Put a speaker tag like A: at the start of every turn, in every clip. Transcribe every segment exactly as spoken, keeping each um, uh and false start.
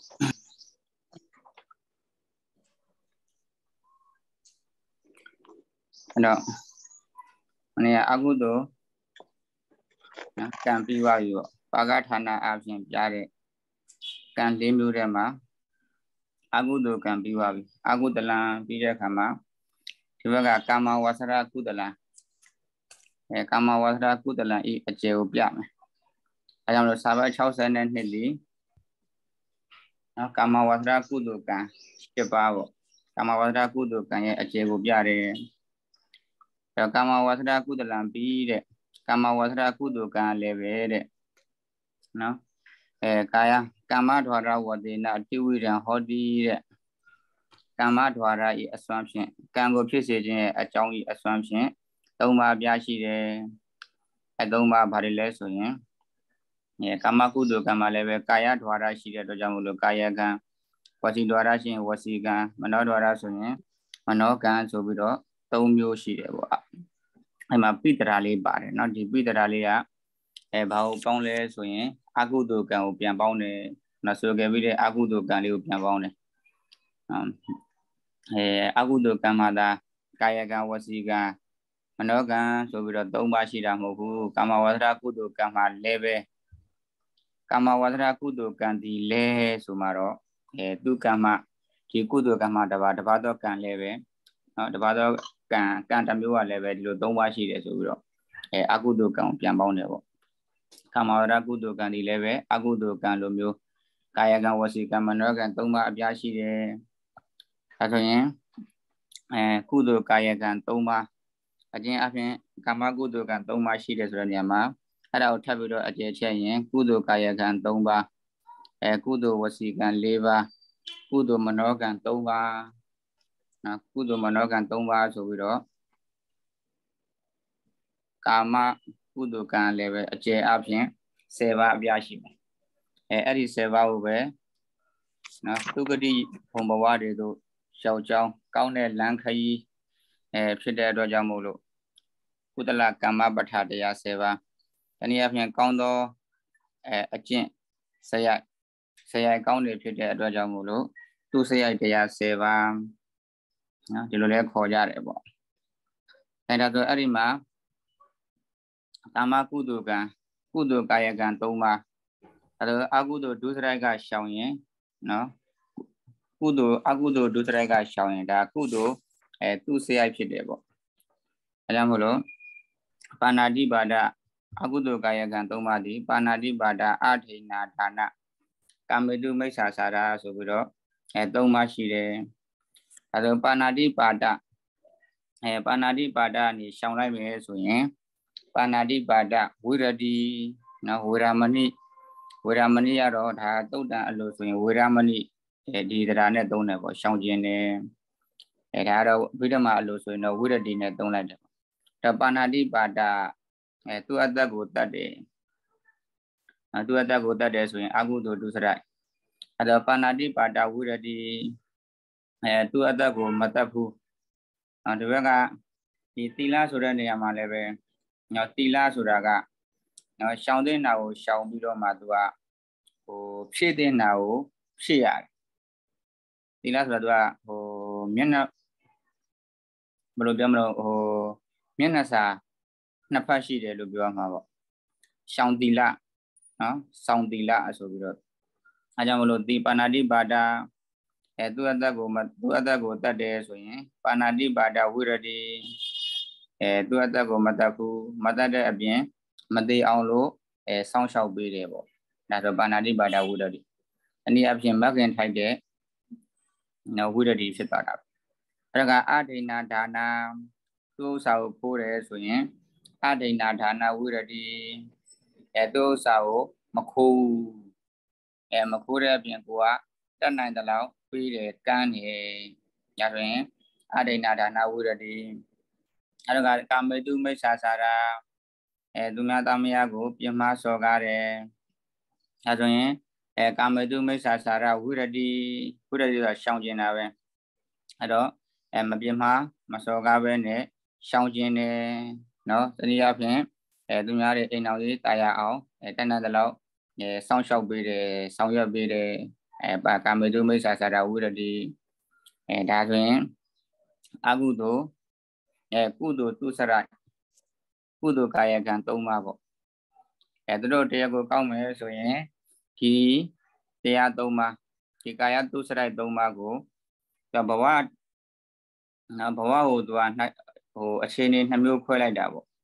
A: đó này aku tu can pi wa yu paga thana a phin pya de can linhမျိုးထဲမှာaku tu can pi wa bi aku talan pi de kha maဒီဘက်ကကာမဝါစရကုသလံအဲကာမဝါစရကုသလံဤအကျေကိုပြမယ်အဲကြောင့်လို့စာပတ်၆၂နှစ်လီနော်ကာမဝါစရကုသကံ၈ပါးပေါ့ကာမဝါစရကုသကံရဲ့အကျေကိုပြတယ်အဲကာမဝါစရကုသလံပြီးတဲ့ကာမဝါစရကုသကံလည်းပဲတဲ့နော်အဲကာယကာမဓဝရဝတေနအတိဝိရံဟောတိတဲ့ကာမဓဝရဤအစွမ်းဖြင့်ကံကိုဖြစ်စေခြင်းရဲ့အကြောင်းဤအစွမ်းဖြင့်သုံးပါးပြရှိတယ်အဲသုံးပါးဘာတွေလဲဆိုရင်အဲကာမကုသိုလ်ကံမှာလည်းပဲကာယဓဝရရှိတဲ့အတွက်ကြောင့်မို့လို့ကာယကံဝစီဓဝရရှိရင်ဝစီကံမနောဓဝရဆိုရင်မနောကံဆိုပြီးတော့သုံးမျိုးရှိတယ်ပေါ့အဲမှာပိတရာလေးပါတယ်เนาะဒီပိတရာလေးကအဲဘာကိုပေါင်းလဲဆိုရင်အကုသိုလ်ကံကိုပြန်ပေါင်းတယ်နော်ဆိုခဲ့ပြီးတဲ့အကုသိုလ်ကံလေးကိုပြန်ပေါင်းတယ်အဲအကုသိုလ်ကံမှာသာကာယကံဝစီကံမနောကံဆိုပြီးတော့သုံးပါးရှိတာမဟုတ်ဘူးကာမဝါစရကုသိုလ်ကံမှာလည်းပဲကာမဝါစရကုသိုလ်ကံဒီလဲဆိုမှတော့အဲသူကံမှာဒီကုသိုလ်ကံမှာတပါးတပါးသောကံလည်းပဲနော်တပါးသောကံကံတစ်မျိုးကလည်းပဲဒီလိုသုံးပါးရှိတယ်ဆိုပြီးတော့အဲအကုသိုလ်ကံကိုပြန်ပေါင်းတယ်ပေါ့ကာမဝါစရကုသိုလ်ကံဒီလည်းပဲအကုသိုလ်ကံလိုမျိုးကာယကံဝစီကံမနောကံသုံးပါးအပြားရှိတယ်အဲဆိုရင်အဲကုသိုလ်ကာယကံသုံးပါးအကျဉ်းအပြင်ကာမကုသိုလ်ကံသုံးပါးရှိတယ်ဆိုတဲ့နေရာမှာအဲ့ဒါကိုထပ်ပြီးတော့အကျယ်ချက်ရင်ကုသိုလ်ကာယကံသုံးပါးအဲကုသိုလ်ဝစီကံ၄ပါးကုသိုလ်မနောကံသုံးပါးနော်ကုသိုလ်မနောကံသုံးပါးဆိုပြီးတော့ကာမကုသိုလ်ကံလည်းပဲအကျယ်အပြင်၁၀ပါးအပြားရှိတယ်အဲအဲ့ဒီ၁၀ပါးကိုပဲနော်သုဂတိဘုံဘဝတွေတို့ရှောက်ကြောင်းကောင်းတဲ့လမ်းခရီးအဲဖြစ်တဲ့အတွက်ကြောင့်မို့လို့ကုသလကမ္မပဋ္ဌာတရား၁၀ပါးတနည်းအားဖြင့်ကောင်းသောအဲအကျင့်ဆရာဆရာကောင်းတွေဖြစ်တဲ့အတွက်ကြောင့်မို့လို့သူဆရာတရား၁၀ပါးနော်ဒီလိုလဲခေါ်ကြတယ်ပေါ့အဲဒါဆိုအဲ့ဒီမှာကာမကုသိုလ်ကံကုသိုလ်ကာယကံ၃ပါးအဲဒါအကုသိုလ်ဒုစရိုက်ကရှောင်ရင်နော်ကုသိုလ်အကုသိုလ်ဒုစရိုက်ကရှောင်ရင်ဒါကုသိုလ်အဲသူဆရာဖြစ်တယ်ပေါ့အဲဒါမို့လို့ပါဏာတိပါဒအကုသိုလ်ကာယကံ၃ပါးသည်ပါဏာတိပါဒအဋ္ဌိနာဒါနကာမေတုမိစ္ဆာစာရဆိုပြီးတော့အဲ၃ပါးရှိတယ်အဲဒါပါဏာတိပါဒအဲပါဏာတိပါဒကနေရှောင်လိုက်မယ်ဆိုရင်ပါဏာတိပါဒဝိရတိနော်ဝေရမဏိဝေရမဏိရတော့ဒါသုတ်တံအလိုဆိုရင်ဝေရမဏိအဲဒီတရားနဲ့သုံးတယ်ပေါ့ရှောင်ခြင်းတယ်အဲဒါတော့ဘိဓမ္မာအလိုဆိုရင်တော့ဝိရတိနဲ့သုံးလိုက်တယ်ဒါပါဏာတိပါဒအဲသူအတ္တကိုတတ်တယ်အဲသူအတ္တကိုတတ်တယ်ဆိုရင်အကုသိုလ်ဒုစရိုက်အဲဒါပါဏာတိပါဒဝိရတိအဲသူအတ္တကိုမတတ်ဘူးအဲဒီဘက်ကဒီသီလဆိုတဲ့နေရာမှာလည်းပဲနော်သီလဆိုတာကနော်ရှောင်တဲ့နာကိုရှောင်ပြီးတော့မှသူကဟိုဖြည့်တဲ့နာကိုဖြည့်ရတယ်သီလဆိုတာသူကဟိုမျက်နှာဘယ်လိုပြောမလို့ဟိုမျက်နှာစာနှစ်ဖက်ရှိတယ်လို့ပြောမှာပေါ့ရှောင်သီလနော်စောင်သီလဆိုပြီးတော့အဲကြောင့်မလို့ဒီပါဏာတိပါဒအဲသူအတ္တကိုသူအတ္တကိုတတ်တယ်ဆိုရင်ပါဏာတိပါဒဝိရတိအဲသူအတ္တကိုမတတ်ဘူးမတတ်တဲ့အပြင်မသေးအောင်လို့အဲစောင့်ရှောက်ပေးတယ်ပေါ့ဒါဆိုပါဏာတိပါဒဝိရတိအနည်းအပြင်မဂ္ဂင်ထိုက်တဲ့နော်ဝိရတိဖြစ်သွားတာအဲဒါကအဋ္ဌိနာဒါနာသူဥစ္စာကိုပိုးတယ်ဆိုရင်အဋ္ဌိနာဒါနာဝိရတိအဲသူဥစ္စာကိုမခိုးအဲမခိုးတဲ့အပြင်ကိုကတတ်နိုင်တဲ့လောက်ပေးတယ်ကမ်းတယ်ညဆိုရင်အဋ္ဌိနာဒါနာဝိရတိအဲဒါကကာမေတုမိစ္ဆာစာရအဲသူများသားမယားကိုပြမစော်ကားတယ်အဲဆိုရင်အဲကာမေတုမိစ္ဆာစာရဝိရတိဝိရတိဆိုတာရှောင်ကျင်တာပဲအဲတော့အဲမပြမမစော်ကားပဲနဲ့ရှောင်ကျင်တယ်နော်တနည်းအားဖြင့်အဲသူများရဲ့အိမ်တော်ကြီးတာယာအောင်အဲတဏ္ဍတလောက်အဲစောင့်ရှောက်ပေးတယ်ဆောင်ရွက်ပေးတယ် eh ba kami tu mấy sa sa ra vui rồi đi eh đa rồi agu tu eh cu tu tu sa ra cu tu kaya gan tông ma bộ eh tu rồi tia cô cao mấy rồi nhé thì tia tông ma thì kaya tu sa ra tông ma cô cho bảoว่านะbảoว่าhồ tu anh hồ ở trên này năm mươi khối lại đã bộ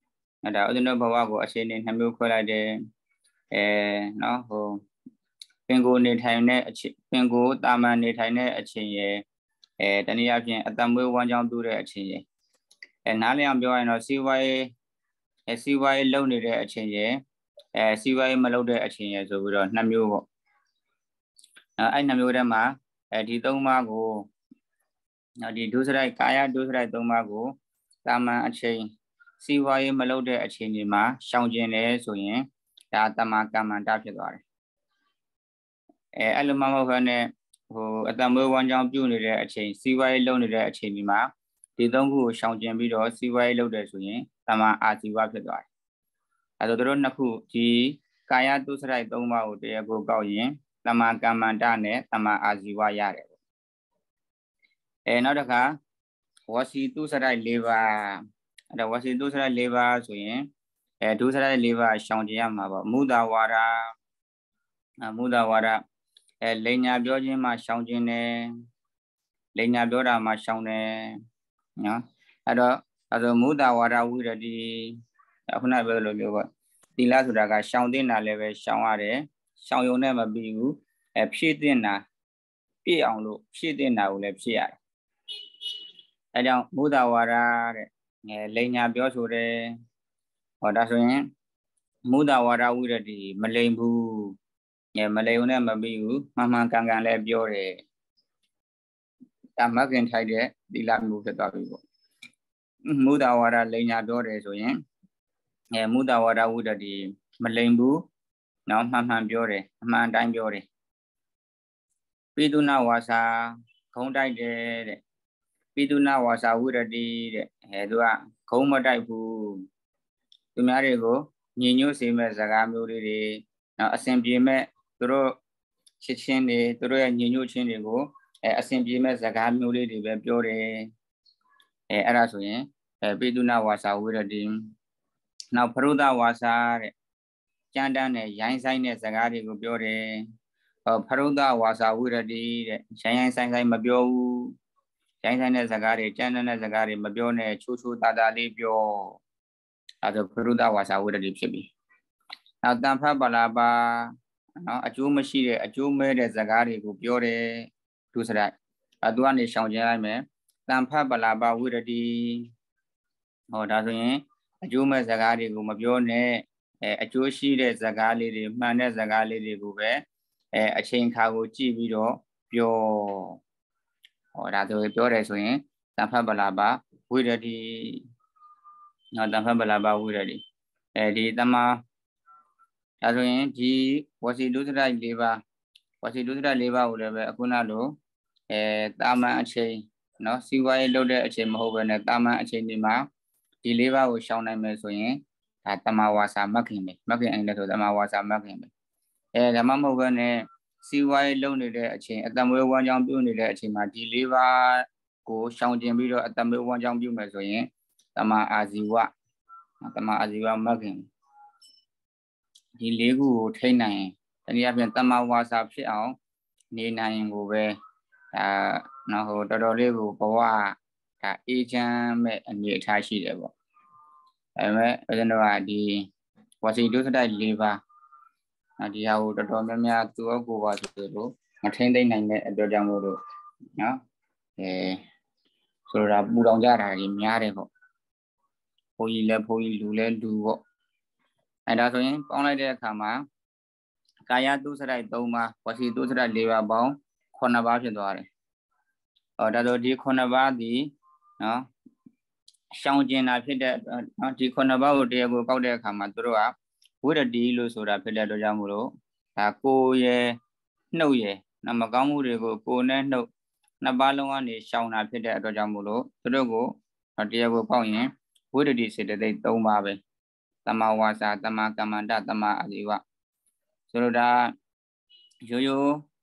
A: đã ở trên đó bảoว่าကိုအချိန်နဲ့နှစ်မျိုးခွဲလိုက်တယ်အဲနော်ဟိုပင်ကိုနေထိုင်တဲ့အချိန်ပင်ကိုတာမန်နေထိုင်တဲ့အချိန်ရယ်အဲတနည်းအားဖြင့်အတမွေးဝမ်းကြောင်းပြုတဲ့အချိန်ရယ်အဲနားလည်အောင်ပြောရရင်တော့စီးပွားရေးအဲစီးပွားရေးလုပ်နေတဲ့အချိန်ရယ်အဲစီးပွားရေးမလုပ်တဲ့အချိန်ရယ်ဆိုပြီးတော့နှစ်မျိုးပေါ့အဲအဲ့နှစ်မျိုးထဲမှာအဲဒီသုံးပါးကိုနော်ဒီဒုစရိုက်ကာယဒုစရိုက်သုံးပါးကိုတာမန်အချိန်စီးပွားရေးမလုပ်တဲ့အချိန်တွေမှာရှောင်ကျင်တယ်ဆိုရင်ဒါတမကမ္မန္တဖြစ်သွားတယ်အဲအဲ့လိုမှမဟုတ်ဘဲနဲ့ဟိုအတမွေးဝမ်းကြောင်းပြုနေတဲ့အချိန်စီးပွားရေးလုပ်နေတဲ့အချိန်ဒီမှာဒီသုံးခုကိုရှောင်ကျင်ပြီးတော့စီးပွားရေးလုပ်တယ်ဆိုရင်တမအာဇီဝဖြစ်သွားတယ်အဲဒါတို့နှစ်ခုဒီကာယဒုစရိုက်သုံးပါးကိုတရားကိုကောက်ရင်တမကမ္မန္တနဲ့တမအာဇီဝရတယ်ပေါ့အဲနောက်တစ်ခါဝစီဒုစရိုက်၄ပါးအဲ့ဒါဝစီဒုစရိုက်၄ပါးဆိုရင်အဲဒုစရိုက်၄ပါးရှောင်ကျင်ရမှာပေါ့မုဒဝါဒမုဒဝါဒအဲလိန်ညာပြောခြင်းမှာရှောင်ကျင်တယ်လိန်ညာပြောတာမှာရှောင်တယ်နော်အဲ့တော့အဲ့တော့မုဒဝါဒဝိရတိခုနပြောလို့ပြောပေါ့သီလဆိုတာကရှောင်တင်တာလည်းပဲရှောင်ရတယ်ရှောင်ယုံနဲ့မပြီးဘူးအဲဖြည့်တင်တာပြည့်အောင်လို့ဖြည့်တင်တာကိုလည်းဖြည့်ရတယ်အဲကြောင့်မုဒဝါဒတဲ့အဲလိန်ညာပြောဆိုတယ်ဟောဒါဆိုရင်မုဒဝါဒဝိရတိမလိန်ဘူးအဲမလိန်ုံနဲ့မပြီးဘူးမှန်မှန်ကန်ကန်လည်းပြောတယ်ဒါမကင်ထိုက်တဲ့သီလမျိုးဖြစ်သွားပြီပေါ့မုဒဝါဒလိန်ညာပြောတယ်ဆိုရင်အဲမုဒဝါဒဝိရတိမလိန်ဘူးနော်မှန်မှန်ပြောတယ်အမှန်တိုင်းပြောတယ်ပိတုနာဝါစာခုံးတိုက်တယ်တဲ့ပိတုနာဝါစာဝိရတိတဲ့အဲသူကခုံးမတိုက်ဘူးသူများတွေကိုညင်ညွတ်စေမဲ့စကားမျိုးလေးတွေနော်အစဉ်ပြေမဲ့သူတို့ချစ်ချင်းတွေသူတို့ရဲ့ညင်ညွတ်ချင်းတွေကိုအဲအစဉ်ပြေမဲ့စကားမျိုးလေးတွေပဲပြောတယ်အဲအဲ့ဒါဆိုရင်အဲပိတုနာဝါစာဝိရတိနောက်ဖရုဒဝါစာတဲ့ကြမ်းတမ်းတဲ့ရိုင်းဆိုင်တဲ့စကားတွေကိုပြောတယ်ဟောဖရုဒဝါစာဝိရတိတဲ့ရိုင်းရိုင်းဆိုင်ဆိုင်မပြောဘူးရိုင်းဆိုင်တဲ့စကားတွေကြမ်းတမ်းတဲ့စကားတွေမပြောနဲ့ချိုးချိုးတာတာလေးပြောအဲဒါဖရုဒဝါစာဝိရတိဖြစ်ပြီနောက်တန်ဖတ်ပလာပါနော်အကျိုးမရှိတဲ့အကျိုးမဲတဲ့စကားတွေကိုပြောတယ်ဒုစရိုက်အဲသူကနေရှောင်ကျဉ်လိုက်မယ်တန်ဖတ်ပလာပါဝိရတိဟောဒါဆိုရင်အကျိုးမဲ့စကားတွေကိုမပြောနဲ့အဲအကျိုးရှိတဲ့စကားလေးတွေမှန်တဲ့စကားလေးတွေကိုပဲအဲအချိန်ခါကိုကြည့်ပြီးတော့ပြောဟောဒါဆိုရင်ပြောတယ်ဆိုရင်တန်ဖတ်ပလာပါဝိရတိနော်တန်ဖတ်ပလာပါဝိရတိအဲဒီတမဒါဆိုရင်ဒီဝစီဒုစရိုက်၄ပါးဝစီဒုစရိုက်၄ပါးကိုလည်းပဲအခုနလိုအဲတာမန်အချိန်နော်စီဝါရေးလုပ်တဲ့အချိန်မဟုတ်ဘဲနဲ့တာမန်အချိန်ဒီမှာဒီ၄ပါးကိုရှောင်နိုင်မယ်ဆိုရင်ဒါတမဝါစာမခင်ပဲမခင်အင်လည်းဆိုတမဝါစာမခင်ပဲအဲဒါမှမဟုတ်ဘဲနဲ့စီဝါရေးလုပ်နေတဲ့အချိန်အတမွေးဝမ်းကြောင်းပြုနေတဲ့အချိန်မှာဒီ၄ပါးကိုရှောင်ကျင်ပြီးတော့အတမွေးဝမ်းကြောင်းပြုမယ်ဆိုရင်တမအာဇီဝတမအာဇီဝမခင်ဒီလေးခုကိုထိနိုင်ရင်တနည်းအားဖြင့်တမဝါစာဖြစ်အောင်နေနိုင်ရင်ကိုပဲဒါနော်ဟိုတော်တော်လေးကိုဘဝဒါအေးချမ်းမဲ့အနေအထားရှိတယ်ပေါ့အဲမဲ့ဦးဇင်းတို့ကဒီဝစီဒုစရိုက်၄ပါးဒီဟာကိုတော်တော်များများသူ့အကိုပါဆိုလို့မထိမ့်သိမ့်နိုင်တဲ့အတွက်ကြောင့်မို့လို့နော်အဲဆိုတာပူတောင်ကြတာကြီးများတယ်ပေါ့ဘုန်းကြီးလည်းဘုန်းကြီးလူလည်းလူပေါ့အဲဒါဆိုရင်ပေါင်းလိုက်တဲ့အခါမှာကာယဒုစရိုက်၃ပါးဝစီဒုစရိုက်၄ပါးပေါင်းခုနှစ်ပါးဖြစ်သွားတယ်ဟောဒါဆိုဒီခုနှစ်ပါးဒီနော်ရှောင်ကျင်တာဖြစ်တဲ့နော်ဒီခုနှစ်ပါးကိုတရားကိုကောက်တဲ့အခါမှာသူတို့ကဝိရတိလို့ဆိုတာဖြစ်တဲ့အတွက်ကြောင့်မို့လို့ဒါကိုယ်ရဲ့နှုတ်ရဲ့နော်မကောင်းမှုတွေကိုကိုယ်နဲ့နှုတ်နှစ်ပါးလုံးကနေရှောင်တာဖြစ်တဲ့အတွက်ကြောင့်မို့လို့သူတို့ကိုတရားကိုကောက်ရင်ဝိရတိစေတသိက်၃ပါးပဲတမဝါစာတမကမ္မန္တတမအာဇီဝဆိုတော့ဒါရိုးရိုး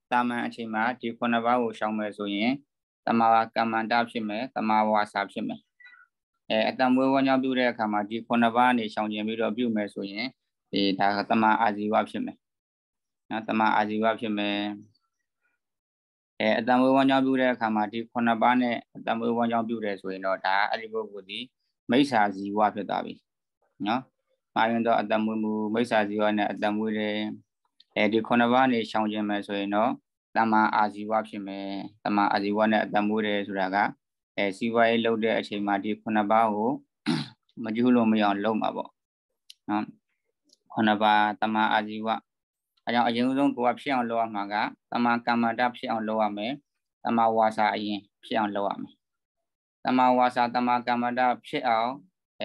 A: ta man achi ma di khuna ba wo shang me so yin tama kamanta phit me tama wasa phit me e atam mwe wan jaung pyu de akha ma di khuna ba ni shang chin pi do pyu me so yin di da tama ajiwa phit me na tama ajiwa phit me e atam mwe wan jaung pyu de akha ma di khuna ba ne atam mwe wan jaung pyu de so yin do da a di puggol di mixa jiwa phit twa bi no ma yin do atam mwe mu mixa jiwa ne atam mwe de e di khuna ba ni shang chin me so yin do tama ajiwa phit me tama ajiwa ne atam mwe de so da ka e si wa ye lou de a chain ma di khuna ba ko ma ju lo ma yaw lou ma po no khuna ba tama ajiwa a jaung a yin song ko phit aung lou ya ma ka tama kamanta phit aung lou ya me tama wasa a yin phit aung lou ya me tama wasa tama kamanta phit aung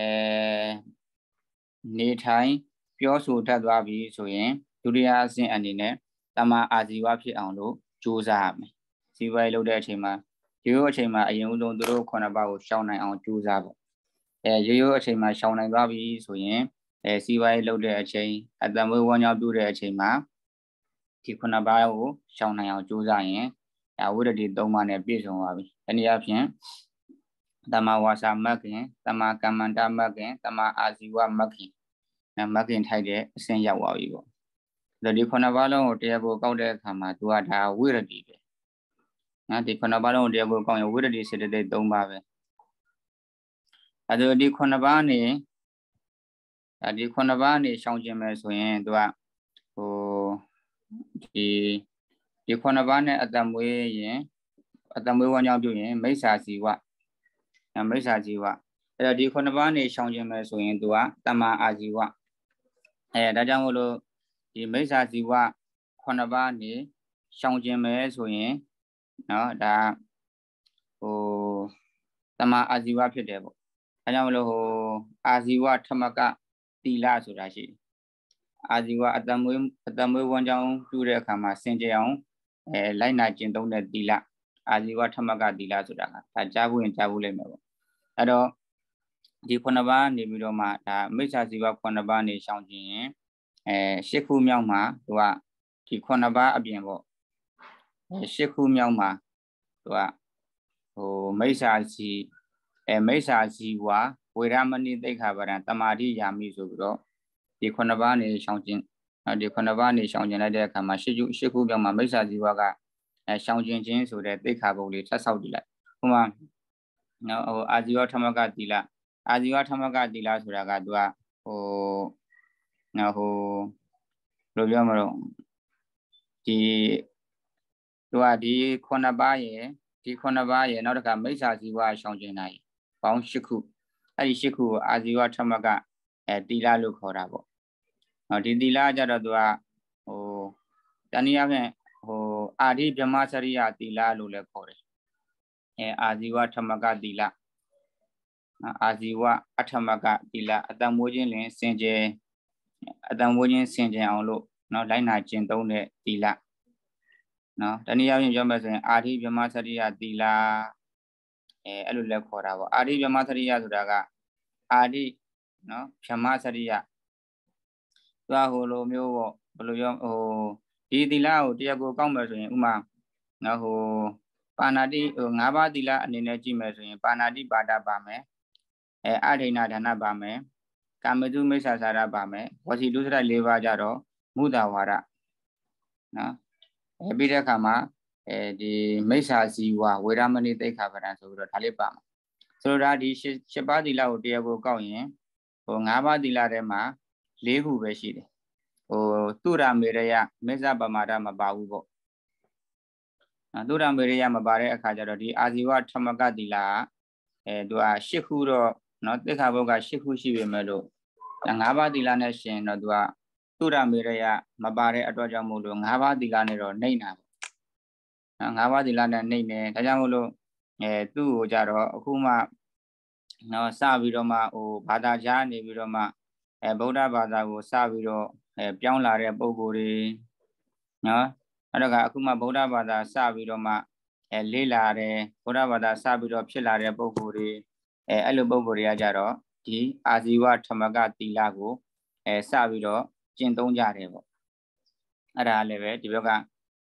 A: eနေထိုင်ပြောဆိုတတ်သွားပြီဆိုရင်ဒုတိယအဆင့်အနေနဲ့တမအာဇီဝဖြစ်အောင်လို့ကြိုးစားရမယ်စီးပွားရေးလုပ်တဲ့အချိန်မှာရိုးရိုးအချိန်မှာအရင်ဦးဆုံးသူတို့ခုနှစ်ပါးကိုရှောင်နိုင်အောင်ကြိုးစားဖို့အဲရိုးရိုးအချိန်မှာရှောင်နိုင်သွားပြီဆိုရင်အဲစီးပွားရေးလုပ်တဲ့အချိန်အတံမွေးဝမ်းကြောင်းပြုတဲ့အချိန်မှာဒီခုနှစ်ပါးကိုရှောင်နိုင်အောင်ကြိုးစားရင်ဒါဝိရဒိသုံးပါးနဲ့ပြည့်စုံသွားပြီတနည်းအားဖြင့်တမဝါစာမက္ခင်တမကမ္မန္တမက္ခင်တမအာဇီဝမက္ခင်မက္ခင်ထိုက်တဲ့အဆင့်ရောက်သွားပြီပေါ့ဒါဒီခုနှစ်ပါးလုံးကိုတရားကိုကောက်တဲ့အခါမှာသူကဒါဝိရဒိပဲနော်ဒီခုနှစ်ပါးလုံးကိုတရားကိုကောက်ရင်ဝိရဒိစေတသိက်သုံးပါးပဲအဲဒါဒီခုနှစ်ပါးနေအဲဒီခုနှစ်ပါးနေရှောင်ကျင်မယ်ဆိုရင်သူကဟိုဒီဒီခုနှစ်ပါးနဲ့အတ္တမွေးရင်အတ္တမွေးဝမ်းကြောင်းပြုရင်မိစ္ဆာဇီဝမိစ္ဆာဇီဝအဲ့တော့ဒီခုနှစ်ပါးနေရှောင်ကျင်မယ်ဆိုရင်သူကတမအာဇီဝအဲဒါကြောင့်မို့လို့ဒီမိစ္ဆာဇီဝခုနှစ်ပါးနေရှောင်ကျင်မယ်ဆိုရင်နော်ဒါဟိုတမအာဇီဝဖြစ်တယ်ပေါ့ဒါကြောင့်မလို့ဟိုအာဇီဝထမကတိလဆိုတာရှိတယ်အာဇီဝအတ္တမွေးအတ္တမွေးဝမ်းကြောင်းပြုတဲ့အခါမှာစင်ကြယ်အောင်အဲလိုက်နာကျင့်သုံးတဲ့တိလအာဇီဝထမကတိလဆိုတာကဒါကြားဖို့ရင်ကြားဖို့လိမ့်မယ်ပေါ့အဲ့တော့ဒီခုနှစ်ပါးနေပြီးတော့မှဒါမိစ္ဆာဇီဝခုနှစ်ပါးနေရှောင်ကျင်ရင်အဲရှစ်ခုမြောက်မှာသူကဒီခုနှစ်ပါးအပြင်ပေါ့အဲရှစ်ခုမြောက်မှာသူကဟိုမိစ္ဆာဇီအဲမိစ္ဆာဇီဝဝေရမဏိသိက္ခာပဒံတမာတိယာမိဆိုပြီးတော့ဒီခုနှစ်ပါးနေရှောင်ကျင်ဒီခုနှစ်ပါးနေရှောင်ကျင်လိုက်တဲ့အခါမှာရှစ်ခုရှစ်ခုမြောက်မှာမိစ္ဆာဇီဝကအဲရှောင်ကျင်ခြင်းဆိုတဲ့သိက္ခာပုဒ်လေးထပ်ဆောက်ကြည့်လိုက်ဟိုမှာနော်ဟိုအာဇီဝထမကတိလအာဇီဝထမကတိလဆိုတာကသူကဟိုနော်ဟိုဘယ်လိုပြောမလို့ဒီသူကဒီခုနှစ်ပါးရယ်ဒီခုနှစ်ပါးရယ်နောက်တစ်ခါမိစ္ဆာဇီဝရှောင်ကျင်တာရယ်ပေါင်းရှစ်ခုအဲ့ဒီရှစ်ခုကိုအာဇီဝထမကအဲတိလလို့ခေါ်တာပေါ့ဟောဒီတိလကြတော့သူကဟိုတနည်းအားဖြင့်ဟိုအာဓိဗြဟ္မစရိယတိလလို့လည်းခေါ်တယ်အဲအာဇီဝထမကတိလအာဇီဝအထမကတိလအတ္တမွေးခြင်းလင်စင်ကြယ်အတ္တမွေးခြင်းစင်ကြယ်အောင်လို့နော်လိုက်နာကျင့်သုံးတဲ့တိလနော်တနည်းအားဖြင့်ပြောမယ်ဆိုရင်အာဓိဗြဟ္မစရိယတိလအဲအဲ့လိုလည်းခေါ်တာပေါ့အာဓိဗြဟ္မစရိယဆိုတာကအာဓိနော်ဗြဟ္မစရိယသူကဟိုလိုမျိုးပေါ့ဘယ်လိုပြောဟိုဒီတိလကိုတရားကိုကောက်မယ်ဆိုရင်ဥမာနော်ဟိုပါဏာတိဟို၅ပါးတိလအနေနဲ့ကြည့်မယ်ဆိုရင်ပါဏာတိပါဒပါမယ်အဲအဋိဏဒါနပါမယ်ကာမတုမိစ္ဆာစာရပါမယ်ဝစီဒုစရ၄ပါးကြတော့မုဒ္ဒဝါဒနော်အဲပြီးတဲ့အခါမှာအဲဒီမိစ္ဆာဇီဝဝေရမဏိသိက္ခာပဒံဆိုပြီးတော့ဒါလေးပါမှာဆိုတော့ဒါဒီရှစ်ပါးတိလကိုတရားကိုကောက်ရင်ဟို၅ပါးတိလထဲမှာ၄ခုပဲရှိတယ်ဟိုသုရမေရယမစ္ဆပမာဒမပါဘူးပေါ့သုရမေရယမပါတဲ့အခါကျတော့ဒီအာဇီဝထမကတိလကအဲသူကရှစ်ခုတော့နော်သိက္ခာပုဒ်ကရှစ်ခုရှိပေမဲ့လို့ငါးပါးတိလနဲ့ရှင်တော့သူကသုရမေရယမပါတဲ့အတွက်ကြောင့်မို့လို့ငါးပါးတိလနဲ့တော့နှိမ့်တာပေါ့နော်ငါးပါးတိလနဲ့နှိမ့်နေဒါကြောင့်မို့လို့အဲသူ့ကိုကြတော့အခုမှနော်စပြီးတော့မှဟိုဘာသာကြားနေပြီးတော့မှအဲဗုဒ္ဓဘာသာကိုစပြီးတော့အဲပြောင်းလာတဲ့ပုဂ္ဂိုလ်တွေနော်အဲ့တော့ကအခုမှဗုဒ္ဓဘာသာစပြီးတော့မှအဲလေးလာတယ်ဗုဒ္ဓဘာသာစပြီးတော့ဖြစ်လာတဲ့ပုဂ္ဂိုလ်တွေအဲအဲ့လိုပုဂ္ဂိုလ်တွေကကြတော့ဒီအာဇီဝထမကတိလကိုအဲစပြီးတော့ကျင့်သုံးကြတယ်ပေါ့အဲ့ဒါလည်းပဲဒီဘက်က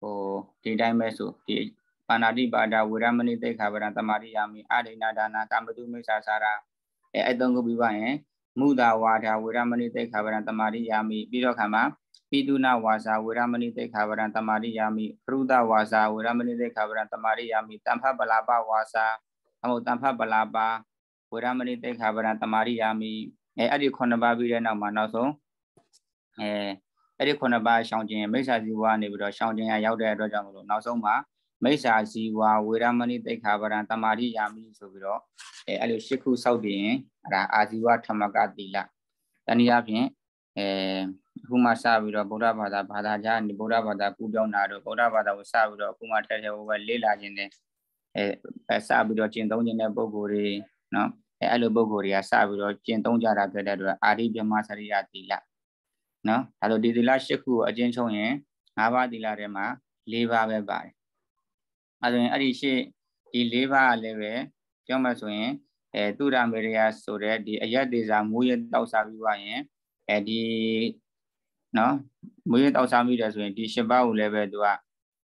A: ồ thì đây mới số thì panati pada viramani tây khả vara tamari yami adina dana kamatu mesa sara ai tông của bị vậy muda wada viramani tây khả vara tamari yami pi đó khả mà piduna wasa viramani tây khả vara tamari yami kruda wasa viramani tây khả vara tamari yami tampa balaba wasa amo tampa balaba viramani tây khả vara tamari yami ai ở đây khôn ba bi nào mà nào số ai ở đây khôn ba xong chuyện mấy sao gì qua này bây giờ xong chuyện ai giàu đẹp rồi chẳng nào số mà mấy sao gì qua viramani tây khả vara tamari yami số bây giờ ai ở đây sức khu sau điện là ajiwa thamaka tani áp hiện Kuma sa bây giờ Buddha Bada Bada cha ni Buddha Bada cú béo nào rồi Buddha Bada sa bây giờ Kuma theo theo về lý là gì này sa bây giờ chiến đấu như này bao gồm đi nó ai lo bao gồm sa bây giờ chiến đấu ra ra cái đó ari bima sariya tila nó à rồi đi tila sức khu ở trên sông nhé ngã ba tila đấy mà lý ba về bài à rồi ari sẽ đi lý ba lên về cho mà số nhé tu ra mấy cái số đấy đi ai để ra mua cái tàu sa bây giờ nhé đi nó mới tàu sa bây giờ số đi xe bao lên về đó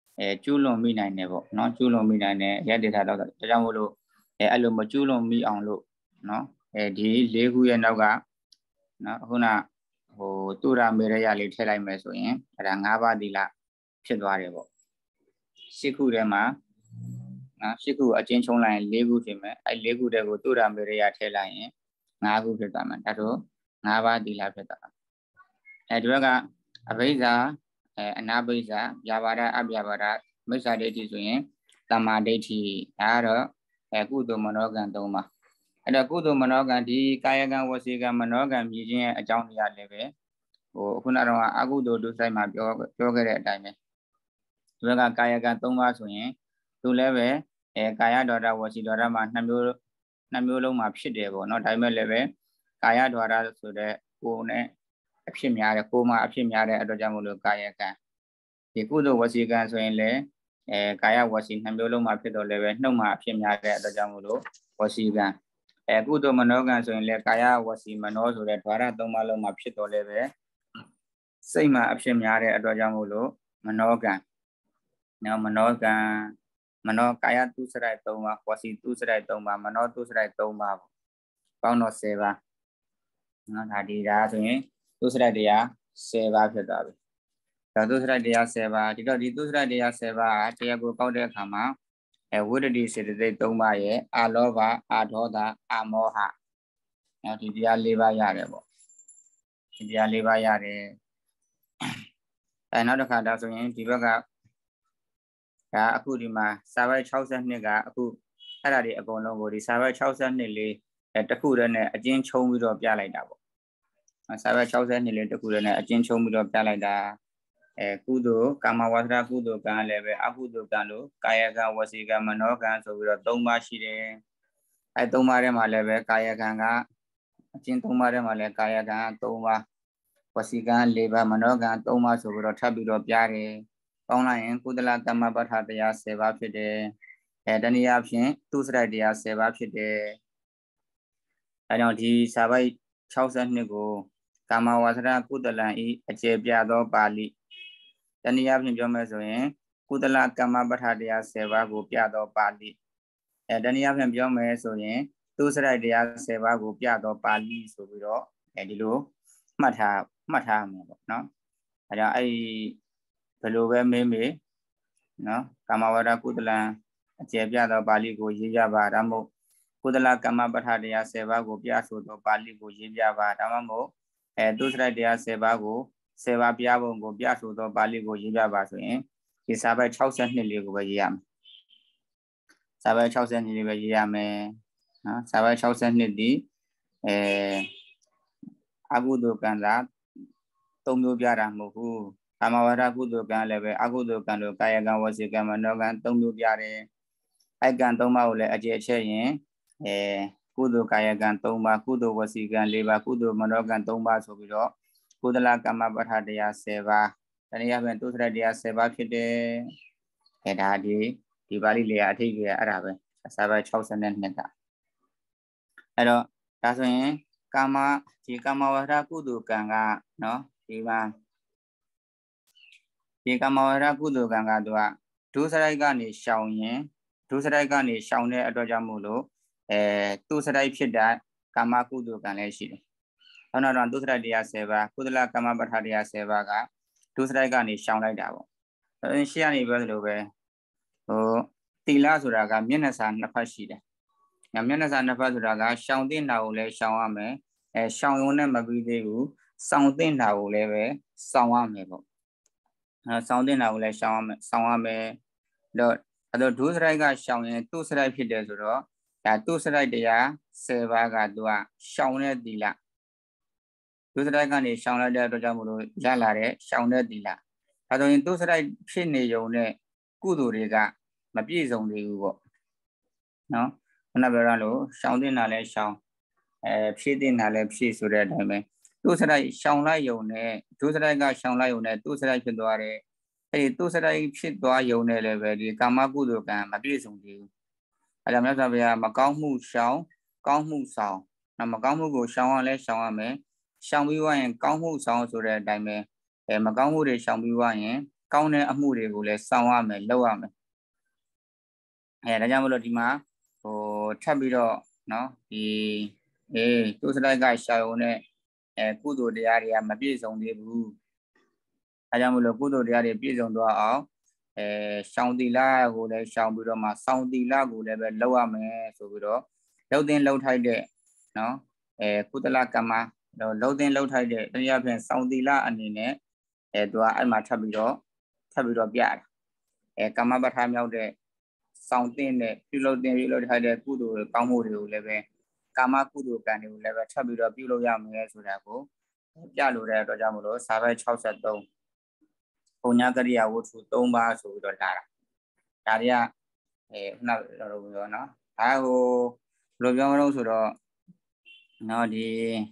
A: chú lồng mi này nè bộ nó chú lồng mi này nè ai để ra đó cho ra mua luôn ai lo mà chú lồng mi ăn luôn nó đi lấy cái nào cả nó hôm nào hồ tu ra mấy cái lấy theo lại mấy số nhé là ngã ba đi làဖြစ်သွားတယ်ပေါ့ရှစ်ခုထဲမှာနော်ရှစ်ခုအချင်းချုံးလိုက်ရင်လေးခုဖြစ်မယ်အဲလေးခုတည်းကိုသူရမေရယထည့်လိုက်ရင်ငါးခုဖြစ်သွားမယ်ဒါတော့ငါးပါးသီလဖြစ်သွားအဲဒီဘက်ကအဘိဇာအဲအနာဘိဇာဗျာပါဒအဗျာပါဒမိစ္ဆာဒိဋ္ဌိဆိုရင်တမ္မာဒိဋ္ဌိဒါကတော့အဲကုသိုလ်မနောကံသုံးပါအဲ့တော့ကုသိုလ်မနောကံဒီကာယကံဝစီကံမနောကံမြည်ခြင်းရဲ့အကြောင်းတရားလည်းပဲဟိုခုနကတော့အကုသိုလ်ဒုစိုက်မှာပြောပြောခဲ့တဲ့အတိုင်းပဲဒီဘက်ကကာယကံသုံးပါဆိုရင်သူလည်းပဲအဲကာယဒွါရဝစီဒွါရမှာနှစ်မျိုးနှစ်မျိုးလုံးမှာဖြစ်တယ်ပေါ့နော်ဒါပေမဲ့လည်းပဲကာယဒွါရဆိုတဲ့ကိုယ်နဲ့အဖြစ်များတယ်ကိုယ်မှာအဖြစ်များတဲ့အတွက်ကြောင့်မို့လို့ကာယကံဒီကုသိုလ်ဝစီကံဆိုရင်လည်းအဲကာယဝစီနှစ်မျိုးလုံးမှာဖြစ်တော့လည်းပဲနှုတ်မှာအဖြစ်များတဲ့အတွက်ကြောင့်မို့လို့ဝစီကံအဲကုသိုလ်မနောကံဆိုရင်လည်းကာယဝစီမနောဆိုတဲ့ဓာရသုံးပါးလုံးမှာဖြစ်တော့လည်းပဲစိတ်မှာအဖြစ်များတဲ့အတွက်ကြောင့်မို့လို့မနောကံနော်မနောကံမနောကာယတုစရိုက်သုံးပါးဝစီတုစရိုက်သုံးပါးမနောတုစရိုက်သုံးပါးပေါင်းတော့ဆယ်ပါးနော်ဒါဒီဒါဆိုရင်တုစရိုက်တရားဆယ်ပါးဖြစ်သွားပြီဒါတုစရိုက်တရားဆယ်ပါးဒီတော့ဒီတုစရိုက်တရားဆယ်ပါးတရားကိုကောက်တဲ့အခါမှာအဲဝိတ္တိစေတသိက်သုံးပါးရဲ့အာလောဘအာဒေါသအာမောဟနော်ဒီတရား၄ပါးရတယ်ပေါ့ဒီတရား၄ပါးရတယ်အဲနောက်တစ်ခါဒါဆိုရင်ဒီဘက်ကဒါအခုဒီမှာစာပိုက်၆၂ကအခုအဲ့ဒါတွေအကုန်လုံးကိုဒီစာပိုက်၆၂လေးအဲတစ်ခုတည်းနဲ့အကျဉ်းချုံပြီးတော့ပြလိုက်တာပေါ့စာပိုက်၆၂လေးတစ်ခုတည်းနဲ့အကျဉ်းချုံပြီးတော့ပြလိုက်တာအဲကုသိုလ်ကာမဝါစရကုသိုလ်ကံလည်းပဲအကုသိုလ်ကံလို့ကာယကံဝစီကံမနောကံဆိုပြီးတော့၃ပါးရှိတယ်အဲ၃ပါးထဲမှာလည်းပဲကာယကံကအကျဉ်း၃ပါးထဲမှာလည်းကာယကံ၃ပါးဝစီကံ၄ပါးမနောကံ၃ပါးဆိုပြီးတော့ထပ်ပြီးတော့ပြတယ်ပေါင်းလိုက်ရင်ကုသလကမ္မပဋ္ဌာတရား၁၀ပါးဖြစ်တယ်အဲတနည်းအားဖြင့်သူစရိုက်တရား၁၀ပါးဖြစ်တယ်အဲကြောင့်ဒီစာပိုက်၆၂ကိုကာမဝါစရကုသလံဤအကျေပြသောပါဠိတနည်းအားဖြင့်ပြောမယ်ဆိုရင်ကုသလကမ္မပဋ္ဌာတရား၁၀ပါးကိုပြသောပါဠိအဲတနည်းအားဖြင့်ပြောမယ်ဆိုရင်သူစရိုက်တရား၁၀ပါးကိုပြသောပါဠိဆိုပြီးတော့အဲဒီလိုမှတ်ထားမှတ်ထားမှာပေါ့နော်အဲကြောင့်အဲဒီဘယ်လိုပဲမေးမေးနော်ကာမဝါဒကုသလံအကျေပြသောပါဠိကိုရေးကြပါဒါမှမဟုတ်ကုသလကမ္မပဋ္ဌာတရား၁၀ပါးကိုပြဆိုသောပါဠိကိုရေးပြပါဒါမှမဟုတ်အဲသူစရိုက်တရား၁၀ပါးကို၁၀ပါးပြပုံကိုပြဆိုသောပါဠိကိုရေးပြပါဆိုရင်ဒီစာပိုက်၆၂လေးကိုပဲရေးရမယ်စာပိုက်၆၂လေးပဲရေးရမယ်နော်စာပိုက်၆၂ဒီအဲအကုသိုလ်ကံသာသုံးမျိုးပြတာမဟုတ်ဘူးကာမဝါဒကုသိုလ်ကံလည်းပဲအကုသိုလ်ကံတို့ကာယကံဝစီကံမနောကံသုံးမျိုးပြတယ်အဲကံသုံးပါးကိုလည်းအကျေချက်ရင်အဲကုသိုလ်ကာယကံသုံးပါးကုသိုလ်ဝစီကံ၄ပါးကုသိုလ်မနောကံသုံးပါးဆိုပြီးတော့ကုသလကမ္မပဋ္ဌာတရား၁၀ပါးတနည်းအားဖြင့်သူစရိုက်တရား၁၀ပါးဖြစ်တယ်အဲဒါဒီဒီပါဠိလေးအထိတ်ကြီးအဲ့ဒါပဲစာပိုက်၆၂ကအဲ့တော့ဒါဆိုရင်ကာမဒီကာမဝါဒကုသိုလ်ကံကနော်ဒီမှာဒီကာမဝါဒကုသိုလ်ကံကသူကဒုစရိုက်ကနေရှောင်ရင်ဒုစရိုက်ကနေရှောင်တဲ့အတွက်ကြောင့်မို့လို့အဲသူစရိုက်ဖြစ်တဲ့ကာမကုသိုလ်ကံလည်းရှိတယ်။နောက်နောက်ဒုစရိုက်တရား၁၀ပါးကုသလကာမပဋ္ဌာတရား၁၀ပါးကဒုစရိုက်ကနေရှောင်လိုက်တာပေါ့။အဲရှေ့ကနေပြောသလိုပဲဟိုတိလဆိုတာကမျက်နှာစာနှစ်ဖက်ရှိတယ်။ညမျက်နှာစာနှစ်ဖက်ဆိုတာကရှောင်တဲ့နာကိုလည်းရှောင်ရမယ်။အဲရှောင်ရုံနဲ့မပြီးသေးဘူး။စောင်တဲ့နာကိုလည်းပဲစောင်ရမယ်ပေါ့။အဲစောင်တဲ့နာကိုလည်းရှောင်ရမယ်စောင်ရမယ်။တော့အဲ့တော့ဒုစရိုက်ကရှောင်ရင်သူစရိုက်ဖြစ်တယ်ဆိုတော့ဒါသူစရိုက်တရား၁၀ပါးကသူကရှောင်တဲ့တိလဒုစရိုက်ကနေရှောင်လိုက်တဲ့အတွက်ကြောင့်မလို့ရလာတဲ့ရှောင်တဲ့တိလအဲဆိုရင်သူစရိုက်ဖြစ်နေုံနဲ့ကုသိုလ်တွေကမပြည့်စုံသေးဘူးပေါ့နော်ခုနပြောရလို့ရှောင်တဲ့နာလဲရှောင်အဲဖြည့်တဲ့နာလဲဖြည့်ဆိုတဲ့အတိုင်းပဲသူစရိုက်ရှောင်လိုက်ုံနဲ့ဒုစရိုက်ကရှောင်လိုက်ုံနဲ့သူစရိုက်ဖြစ်သွားတယ်အဲဒီသူစရိုက်ဖြစ်သွားုံနဲ့လည်းပဲဒီကာမကုသိုလ်ကံမပြည့်စုံသေးဘူးအဲဒါမြတ်စွာဘုရားမကောင်းမှုရှောင်ကောင်းမှုဆောင်နော်မကောင်းမှုကိုရှောင်ရလဲရှောင်ရမယ်ရှောင်ပြီးွားရင်ကောင်းမှုဆောင်ဆိုတဲ့အတိုင်းပဲအဲမကောင်းမှုတွေရှောင်ပြီးွားရင်ကောင်းတဲ့အမှုတွေကိုလည်းဆောင်ရမယ်လုပ်ရမယ်အဲဒါကြောင့်မလို့ဒီမှာဟိုထပ်ပြီးတော့နော်ဒီအေးသူစရိုက်ကရှောင်ရုံနဲ့အဲကုသိုလ်တရားတွေကမပြည့်စုံသေးဘူးအဲကြောင့်မလို့ကုသိုလ်တရားတွေပြည့်စုံသွားအောင်အဲရှောင်တိလကိုလည်းရှောင်ပြီးတော့မှစောင်တိလကိုလည်းပဲလုပ်ရမယ်ဆိုပြီးတော့လှုပ်တင်လှုပ်ထိုက်တဲ့နော်အဲကုသလကမ္မတော့လှုပ်တင်လှုပ်ထိုက်တဲ့တရားဖြင့်စောင်တိလအနေနဲ့အဲသူကအဲ့မှာထပ်ပြီးတော့ထပ်ပြီးတော့ပြတာအဲကမ္မပဋ္ဌာမြောက်တဲ့စောင့်တင်တဲ့ပြုလုပ်တင်ပြုလုပ်ထားတဲ့ကုသိုလ်ကောင်းမှုတွေကိုလည်းပဲကာမကုသိုလ်ကံတွေကိုလည်းပဲထပ်ပြီးတော့ပြုလုပ်ရမယ်ဆိုတာကိုပြလို့တဲ့အတွက်ကြောင့်မလို့စာပိုက်၆၃ပုံညာကရိယာဝတ္ထု၃ပါးဆိုပြီးတော့လာတာဒါတွေကအဲခုနကတော့ပြောနော်ဒါဟိုဘယ်လိုပြောမလို့ဆိုတော့နော်ဒီ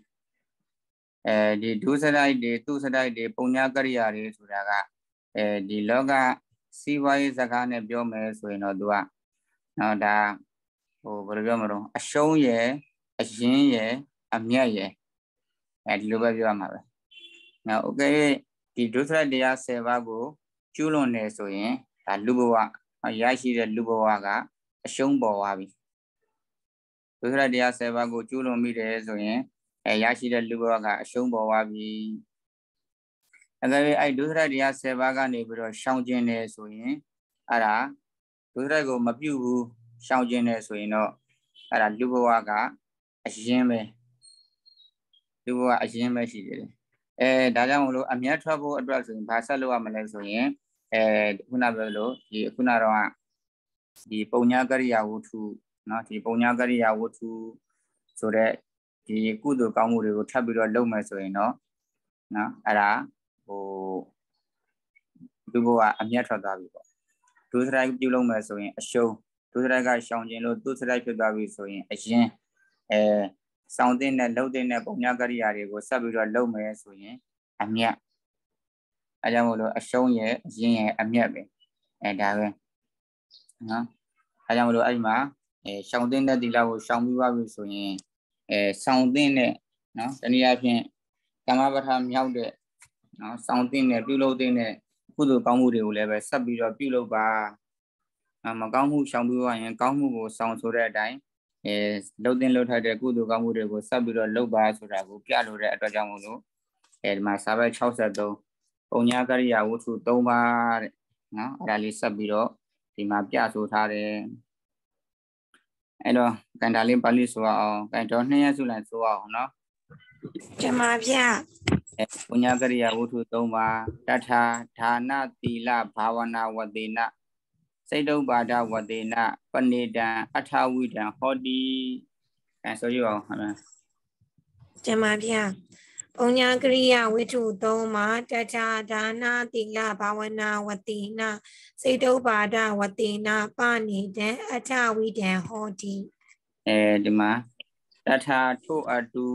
A: အဲဒီဒုစရိုက်တွေသူစရိုက်တွေပုံညာကရိယာတွေဆိုတာကအဲဒီလောကစီးပွားရေးစကားနဲ့ပြောမယ်ဆိုရင်တော့သူကနော်ဒါဟိုဘယ်လိုပြောမလို့အရှုံးရယ်အရင်ရယ်အမြတ်ရယ်အဲဒီလိုပဲပြောရမှာပဲနော်โอเคဒီဒုစရိုက်တရား၁၀ပါးကိုကျူးလွန်နေဆိုရင်ဒါလူဘဝရရှိတဲ့လူဘဝကအရှုံးပေါ်သွားပြီဒုစရိုက်တရား၁၀ပါးကိုကျူးလွန်မိတယ်ဆိုရင်အဲရရှိတဲ့လူဘဝကအရှုံးပေါ်သွားပြီအဲဒါအဲ့ဒုစရိုက်တရား၁၀ပါးကနေပြီးတော့ရှောင်ကျင်နေဆိုရင်အဲ့ဒါဒုစရိုက်ကိုမပြုတ်ဘူးရှောင်ကျင်နေဆိုရင်တော့အဲ့ဒါလူဘဝကအရင်ပဲလူဘဝအရင်ပဲရှိတယ်အဲဒါကြောင့်မလို့အမျက်ထွက်ဖို့အတွက်ဆိုရင်ဘာဆက်လုပ်ရမလဲဆိုရင်အဲခုနပြောလို့ဒီခုနတော့ဒီပုံညာကရိယာဝတ္ထုเนาะဒီပုံညာကရိယာဝတ္ထုဆိုတဲ့ဒီကုသိုလ်ကောင်းမှုတွေကိုထပ်ပြီးတော့လုပ်မယ်ဆိုရင်တော့เนาะအဲ့ဒါဟိုလူဘဝအမျက်ထွက်သွားပြီပေါ့ဒုစရိုက်ပြုလုပ်မယ်ဆိုရင်အရှုံးဒုစရိုက်ကရှောင်ကျင်လို့သူစရိုက်ဖြစ်သွားပြီဆိုရင်အရင်အဲစောင့်တဲ့နဲ့လှုပ်တဲ့နဲ့ပုံညာကရိယာတွေကိုဆက်ပြီးတော့လုပ်မယ်ဆိုရင်အမြတ်အဲကြောင့်မို့လို့အရှုံးရဲ့အရင်ရဲ့အမြတ်ပဲအဲဒါပဲနော်အဲကြောင့်မလို့အဲ့ဒီမှာအဲရှောင်တဲ့နဲ့ဒီလောက်ကိုရှောင်ပြီးသွားပြီဆိုရင်အဲဆောင်တဲ့နဲ့နော်တနည်းအားဖြင့်ကမ္မပဋ္ဌာန်မြောက်တဲ့နော်ဆောင်တဲ့နဲ့ပြုလုပ်တဲ့နဲ့ကုသိုလ်ကောင်းမှုတွေကိုလည်းပဲဆက်ပြီးတော့ပြုလုပ်ပါမကောင်းမှုရှောင်ပြီးသွားရင်ကောင်းမှုကိုဆောင်ဆိုတဲ့အတိုင်းအဲလှုပ်တဲ့လှုပ်ထိုက်တဲ့ကုသိုလ်ကောင်းမှုတွေကိုဆက်ပြီးတော့လုပ်ပါဆိုတာကိုပြလို့တဲ့အတွက်ကြောင့်မို့လို့အဲဒီမှာစာပိုက်၆၃ပုံညာကရိယာဝတ္ထု၃ပါးတဲ့နော်အဲ့ဒါလေးဆက်ပြီးတော့ဒီမှာပြဆိုထားတယ်အဲ့တော့ကန်တာလေးပါဠိဆိုအောင်ကန်တော်နှစ်ရစုလိုက်ဆိုအောင်နော်
B: ကျမပြ
A: အဲပုံညာကရိယာဝတ္ထု၃ပါးတထာဒါနသီလဘာဝနာဝတေနစိတ်တုပ္ပါဒဝတေနပဏိတံအထဝိတံဟောတိအဲဆိုရအောင်ဟုတ်လား
B: ကျမပြပုံညာကရိယာဝတ္ထု၃မှာတထာဒါနသီလဘာဝနာဝတေနစိတ်တုပ္ပါဒဝတေနပဏိတံအထဝိတံဟောတိ
A: အဲဒီမှာတထာထို့အတူ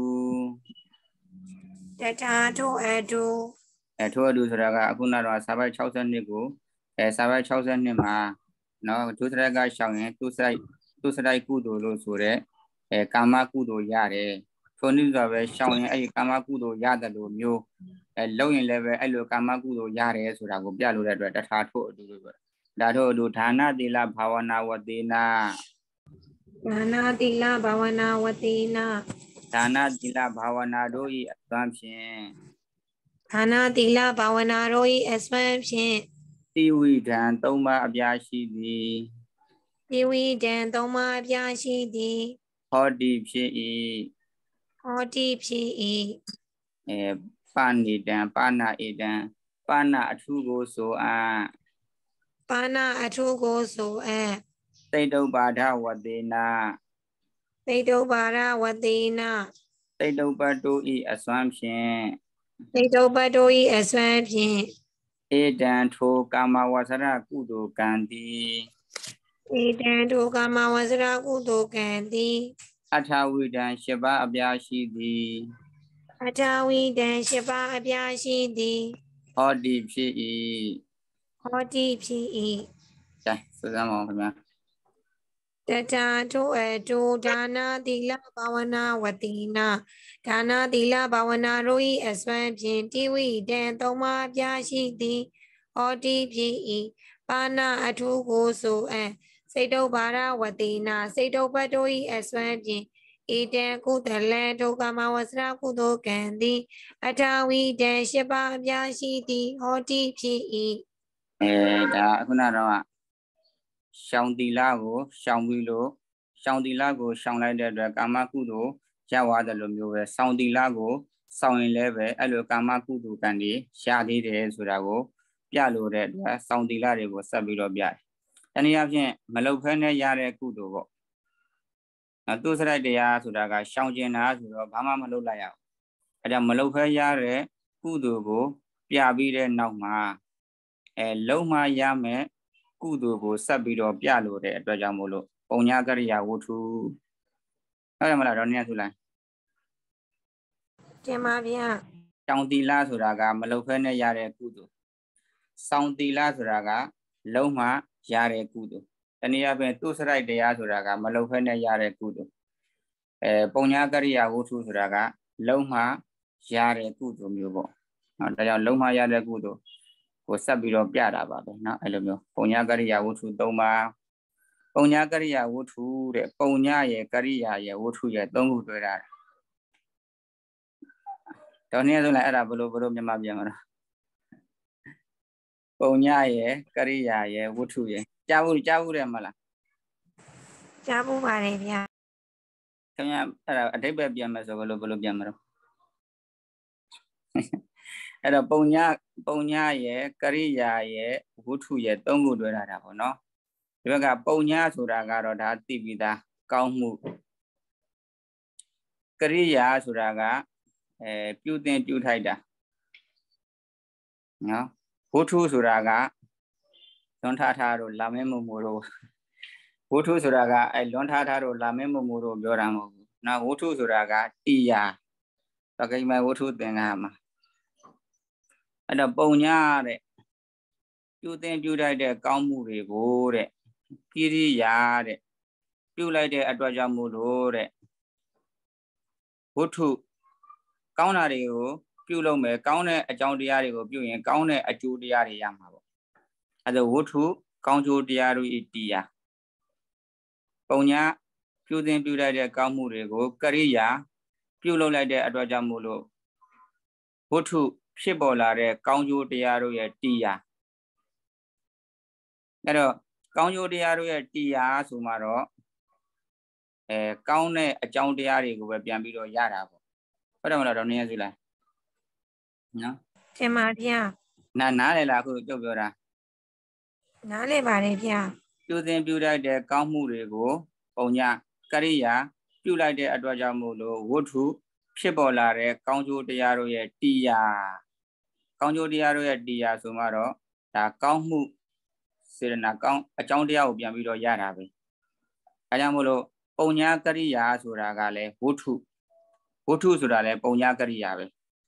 B: တထာထို့အတူ
A: အဲထို့အတူဆိုတာကအခုနတော့စာပိုက်၆၂ကိုအဲစာပိုက်၆၂မှာနော်ဒုစရိုက်ကရှောင်ရင်သူစရိုက်သူစရိုက်ကုသိုလ်လို့ဆိုတဲ့အဲကာမကုသိုလ်ရတယ်ဒ Phone is a very showing a Kamakudo Yada do you a low in level Elo Kamakudo Yare so I go Bialu that hard to do. That do Tana de la Bhavana Wadina
B: Tana Dila Bhavana Watina
A: Tana de la Bhavana Doi Assumption
B: Tana Dila Bhavana Roi Assumption
A: Tiwi Dan Toma Abyashi
B: Tiwi Dan Toma Byashi Di
A: Hodi P.
B: Hoti P.
A: E Pani Dan Pana Edan Pana Tugo so a
B: Pana Atugo so a
A: Tato Bada Wadina
B: Tato Bara Watina
A: Tato Bado E Assumption
B: Tato Badoi Assumption
A: Edan To Kama Wasara Kudo Gandhi
B: Edan to Kama Wasra Kudo Gandhi
A: Atawidan Sheba Abyashi the
B: Atawi Dan Shiba Abyashi Di
A: Hodi P.
B: Hoti P.
A: Suzama
B: Tata to a to Dana Dila Bhavana Watina Dana Dila Bhavana Roi Aswampin Tiwi Dan Toma Byashi Di Hoti P. Pana Atu Goso and Sato Bara Watina Sato Badoi Aswampin Edan Kutalan Tokama Wasra Kudo Gandhi Atawi Dan Shiba Byashi Di Hoti P.
A: Da Hunara Shaundi Lago, Shaumilo, Shaundi Lago, Shaun like the Kamakudo, Jawa the Lumio, Soundi Lago, Sound level, Elo Kamakudu Kandi, Shadi de Surago, Pialo red, Soundi Lago, Sabilo Bia. And you have Malopene Yare Kudo. Now, those right there, Suraga, Shaunjena, Bama Malolaya. At a Malope Yare, Kudo, Piabide Nauma, a Loma Yame. Kudu Sabiro Pialo de Dajamolo, Onyagaria Wutu. I am a Ronia.
B: Jamavia.
A: Soundy Lazuraga, Malopene Yare Kudu. Soundy Lazuraga, Loma Yare Kudu. And you have two right de Azuraga, Malopene Yare Kudu. Ponyagaria Wutu Zuraga, Loma Yare Kudu Mubo. Loma Yare Kudu. Sabiro Piara, no, I love you. Ponyagaria Wutu Doma. Ponyagaria Wutu, Ponya, Garia, Wutu, don't do that. Don't hear the letter below Mabia. Ponya, Garia, Wutu, Javu, Javu, Mala.
B: Jabu Arabia.
A: Come here, a debut Yamas of Lobolo. At a Ponya, Ponya, Garia, Wutu, don't go to that, no. You got Ponya Suraga or that T V da Kaumu Korea Suraga, a Putin Putida. No, Hutu Suraga, don't Tataro, Lamemo Muro. Hutu Suraga, I don't Tataro, Lamemo Muro, Yoramo. Now Hutu Suraga, Tia. Okay, my Hutu Dengama. And a Ponya, Putin Putida Kaumu, Gore. Kiri Yare, you like the Adwajamuro, Hutu, Kaunario, Pulome, Kaune, a Joundiario, Puin, Kaune, a Judiari Yamavo. At the Hutu, Count Diari Itia. Ponya, Putin Puda Kamurego, Karia, Pulo like the Adwajamulo. Hutu, Shibolare, Count Diario Tia. Count your diary Tia Sumaro, a count a John diary with Biambito Yara. What am I on New Zealand? No?
B: Jamavia.
A: Nana la who do Yora.
B: Nale Barabia.
A: You then build out the Kamurego, Onya, Karia, you like the Adwajamulo, Woodhu, Shibolare, Count your diary Tia. Count your diary Dia Sumaro, the Kamu. Account a Joundia of Yamiro Yarabi. Ayamulo, Ponya Karia Suragale, Hutu, Hutu Surale, Ponya Karia.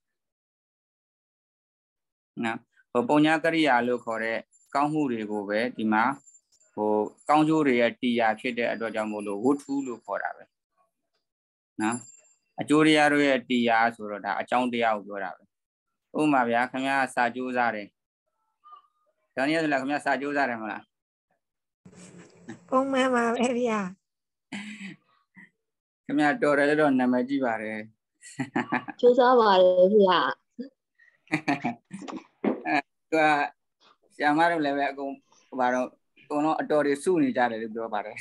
A: Now, for Ponya Karia look for a Kanhuri go where Dima, or Kanjuri at Tia, Chede at Dojamulo, Hutu look for Abe. Now, အကျိုးတရားတို့ရဲ့တရားဆိုတော့ဒါအကြောင်းတရားကိုပြောတာပဲဥပမာဗျာခင်ဗျားစာကြိုးစားတယ်ဒါနည်းဆိုလားခင်ဗျားစာကြိုးစားတယ်မလား
B: ပုံမှန်ပါပဲဗျာ
A: ခင်ဗျားတော်တယ်တော့နာမည်ကြည့်ပါတယ်
C: ကြိုးစားပါတယ်ဗျာ
A: အဲသူကဆရာမတို့လည်းပဲအကုန်ဘာတော့အကုန်လုံးအတော်တွေစုနေကြတယ်လို့ပြောပါတယ်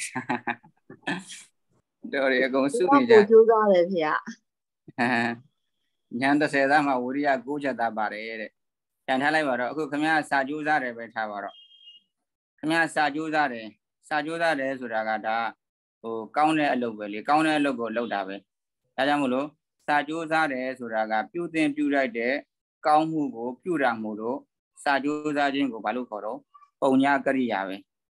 A: တော်တွေအကုန်စုနေကြတယ်
C: ကြိုးစားတယ်ဗျာ
A: ညာတစ်ဆယ်သားမှာဝိရိယ၉ချက်သားပါတယ်တဲ့။ပြန်ထားလိုက်ပါတော့အခုခမရစာကြိုးစားတယ်ပဲထားပါတော့။ခမရစာကြိုးစားတယ်စာကြိုးစားတယ်ဆိုတာကဒါဟိုကောင်းတဲ့အလုပ်ပဲလေကောင်းတဲ့အလုပ်ကိုလုပ်တာပဲ။ဒါကြောင့်မို့လို့စာကြိုးစားတယ်ဆိုတာကပြုသင်ပြုလိုက်တဲ့ကောင်းမှုကိုပြုတာမို့လို့စာကြိုးစားခြင်းကိုဘာလို့ခေါ်တော့ပုံညာကရိယာပဲ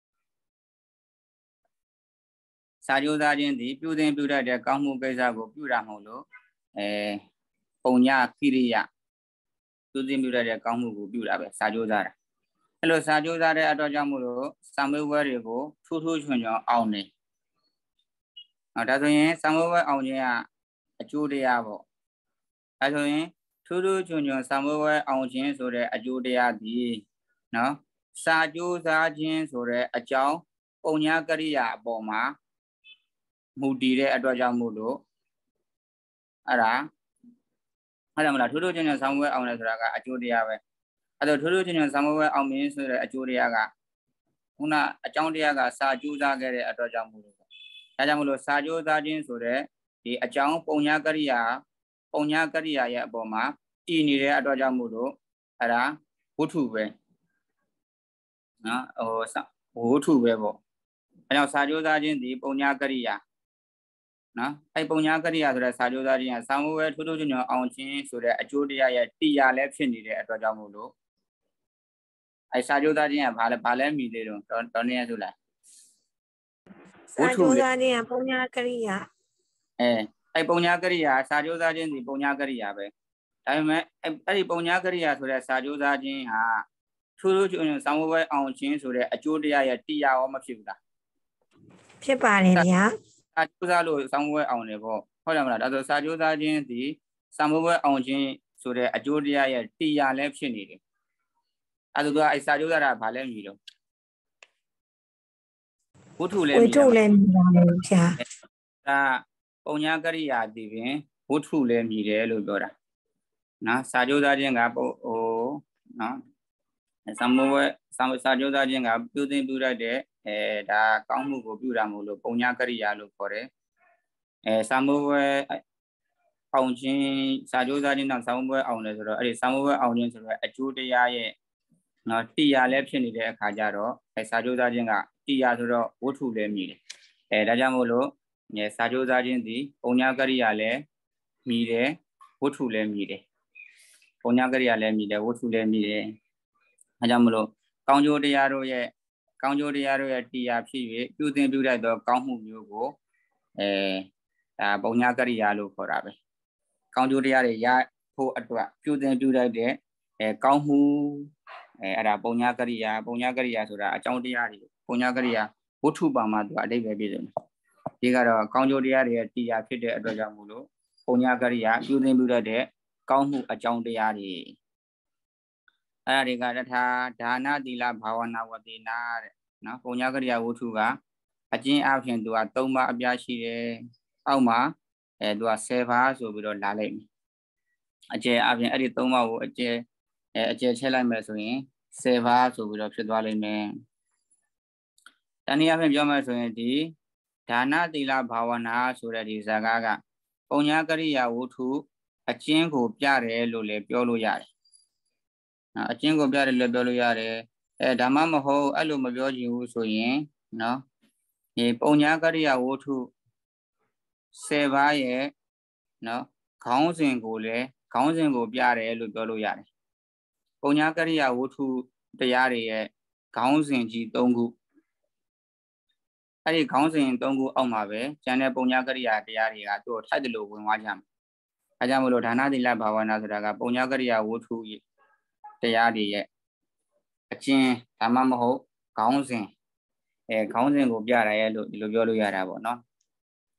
A: ။စာကြိုးစားခြင်းသည်ပြုသင်ပြုလိုက်တဲ့ကောင်းမှုကိစ္စကိုပြုတာမို့လို့အဲပုံညာကိရိယာသူသိပြုတဲ့ကောင်းမှုကိုပြုတာပဲစာကြိုးစားတာအဲ့လိုစာကြိုးစားတဲ့အတွက်ကြောင့်မို့လို့စာမေးပွဲတွေကိုထူးထူးချွန်ချွန်အောင်နေဟောဒါဆိုရင်စာမေးပွဲအောင်ခြင်းကအကျိုးတရားပေါ့အဲဆိုရင်ထူးထူးချွန်ချွန်စာမေးပွဲအောင်ခြင်းဆိုတဲ့အကျိုးတရားဒီနော်စာကြိုးစားခြင်းဆိုတဲ့အကြောင်းပုံညာကရိယာအပေါ်မှာမူတည်တဲ့အတွက်ကြောင့်မို့လို့အဲ့ဒါအဲ့ဒါမလားထိုးထိုးချင်းချင်းဆောင်းပွဲအောင်လဲဆိုတာကအကျိုးတရားပဲအဲ့တော့ထိုးထိုးချင်းချင်းဆောင်းပွဲအောင်မင်းဆိုတဲ့အကျိုးတရားကခုနအကြောင်းတရားကစာကြိုးစားခဲ့တဲ့အတွက်ကြောင့်မို့လို့ဒါကြောင့်မို့လို့စာကြိုးစားခြင်းဆိုတဲ့ဒီအကြောင်းပုံညာကရိယာပုံညာကရိယာရဲ့အပေါ်မှာတည်နေတဲ့အတွက်ကြောင့်မို့လို့အဲ့ဒါဝတ္ထုပဲနော်ဟိုဝတ္ထုပဲပေါ့အဲ့တော့စာကြိုးစားခြင်းဒီပုံညာကရိယာနော်အဲ့ပုံညာကရိယာဆိုတဲ့စာကြိုးစားခြင်းကစာမဝဲထိုးထိုးချွန်ချွန်အောင်ခြင်းဆိုတဲ့အကျိုးတရားရဲ့တရားလည်းဖြစ်နေတဲ့အတွက်ကြောင့်မို့လို့အဲ့စာကြိုးစားခြင်းကဘာလဲဘာလဲမြည်သေးတော့တော်နေရဆိုလား
B: စာကြိုးစားခြင်းကပုံညာကရိယာ
A: အဲအဲ့ပုံညာကရိယာစာကြိုးစားခြင်းဒီပုံညာကရိယာပဲဒါပေမဲ့အဲ့ဒီပုံညာကရိယာဆိုတဲ့စာကြိုးစားခြင်းဟာထိုးထိုးချွန်ချွန်စာမဝဲအောင်ခြင်းဆိုတဲ့အကျိုးတရားရဲ့တရားရောမဖြစ်ဘူးလား
B: ဖြစ်ပါတယ်ဗျာ
A: စာကြိုးစားလို့စာမဝဲအောင်တယ်ပေါ့ဟုတ်တယ်မလားဒါဆိုစာကြိုးစားခြင်းဒီစာမဝဲအောင်ခြင်းဆိုတဲ့အကျိုးတရားရဲ့တရားလည်းဖြစ်နေတယ်အဲဒါကအဲစာကြိုးစားတာဘာလဲမြည်တော့ဝတ္ထုလည်းမြည်
B: ဝတ္ထုလည်းမြည်ပါလို့ဗျာ
A: ဒါပုံညာကရိယာဒီပင်ဝတ္ထုလည်းမြည်တယ်လို့ပြောတာနော်စာကြိုးစားခြင်းကဟိုနော်စာမဝဲစာစာကြိုးစားခြင်းကပြုသင်ပြုလိုက်တဲ့အဲဒါကောင်းမှုကိုပြုတာမို့လို့ပုံညာကရိယာလို့ခေါ်တယ်အဲစာမဝဲအောင်ခြင်းစာကြိုးစားခြင်းနောက်စာမဝဲအောင်လဲဆိုတော့အဲ့ဒီစာမဝဲအောင်ခြင်းဆိုတော့အကျိုးတရားရဲ့နော်တရားလည်းဖြစ်နေတဲ့အခါကျတော့အဲစာကြိုးစားခြင်းကတရားဆိုတော့ဝတ္ထုလည်းမြည်တယ်အဲဒါကြောင့်မို့လို့အဲစာကြိုးစားခြင်းဒီပုံညာကရိယာလည်းမြည်တယ်ဝတ္ထုလည်းမြည်တယ်ပုံညာကရိယာလည်းမြည်တယ်ဝတ္ထုလည်းမြည်တယ်အဲကြောင့်မလို့ကောင်းကျိုးတရားတို့ရဲ့ကောင်းကျိုးတရားတို့ရဲ့တရားဖြစ်၍ပြုသင်ပြုလိုက်သောကောင်းမှုမျိုးကိုအဲဒါပုံညာကရိယာလို့ခေါ်တာပဲကောင်းကျိုးတရားတွေရဖို့အတွက်ပြုသင်ပြုလိုက်တဲ့အဲကောင်းမှုအဲအဲ့ဒါပုံညာကရိယာပုံညာကရိယာဆိုတာအကြောင်းတရားတွေပုံညာကရိယာဝတ္ထုပါမှာသူအတိတ်ပဲပြည့်စုံတယ်ဒီကတော့ကောင်းကျိုးတရားတွေရဲ့တရားဖြစ်တဲ့အတွက်ကြောင့်မို့လို့ပုံညာကရိယာပြုသင်ပြုလိုက်တဲ့ကောင်းမှုအကြောင်းတရားတွေအဲ့ဒါတွေကတထာဒါနသီလဘာဝနာဝတိနာတဲ့နော်ပုံညာကရိယာဝတ္ထုကအကျဉ်းအပြင်သူကသုံးပါးအပြားရှိတယ်အောက်မှာအဲသူကဆယ်ပါးဆိုပြီးတော့လာလိုက်မယ်အကျယ်အပြင်အဲ့ဒီသုံးပါးကိုအကျယ်အဲအကျယ်ချက်လိုက်မယ်ဆိုရင်ဆယ်ပါးဆိုပြီးတော့ဖြစ်သွားလိမ့်မယ်တနည်းအားဖြင့်ပြောမယ်ဆိုရင်ဒီဒါနသီလဘာဝနာဆိုတဲ့ဒီဇာကားကပုံညာကရိယာဝတ္ထုအကျဉ်းကိုပြတယ်လို့လည်းပြောလို့ရတယ်နော်အကျဉ်းကိုပြတယ်လို့ပြောလို့ရတယ်အဲဒါမှမဟုတ်အဲ့လိုမပြောချင်ဘူးဆိုရင်နော်ဒီပုံညာကရိယာဝတ္ထုဆယ်ပါးရဲ့နော်ခေါင်းစဉ်ကိုလည်းခေါင်းစဉ်ကိုပြတယ်လို့ပြောလို့ရတယ်ပုံညာကရိယာဝတ္ထုတရားတွေရဲ့ခေါင်းစဉ်ကြီး၃ခုအဲ့ဒီခေါင်းစဉ်၃ခုအောက်မှာပဲကျန်တဲ့ပုံညာကရိယာတရားတွေကသူ့ထိုက်တယ်လို့ဝင်သွားကြမှာအဲကြောင့်မလို့ဒါနသီလဘာဝနာဆိုတာကပုံညာကရိယာဝတ္ထုတရားတွေရဲ့အကျဉ်းဒါမှမဟုတ်ခေါင်းစဉ်အဲခေါင်းစဉ်ကိုပြရရဲ့လို့ဒီလိုပြောလို့ရတာပေါ့နော်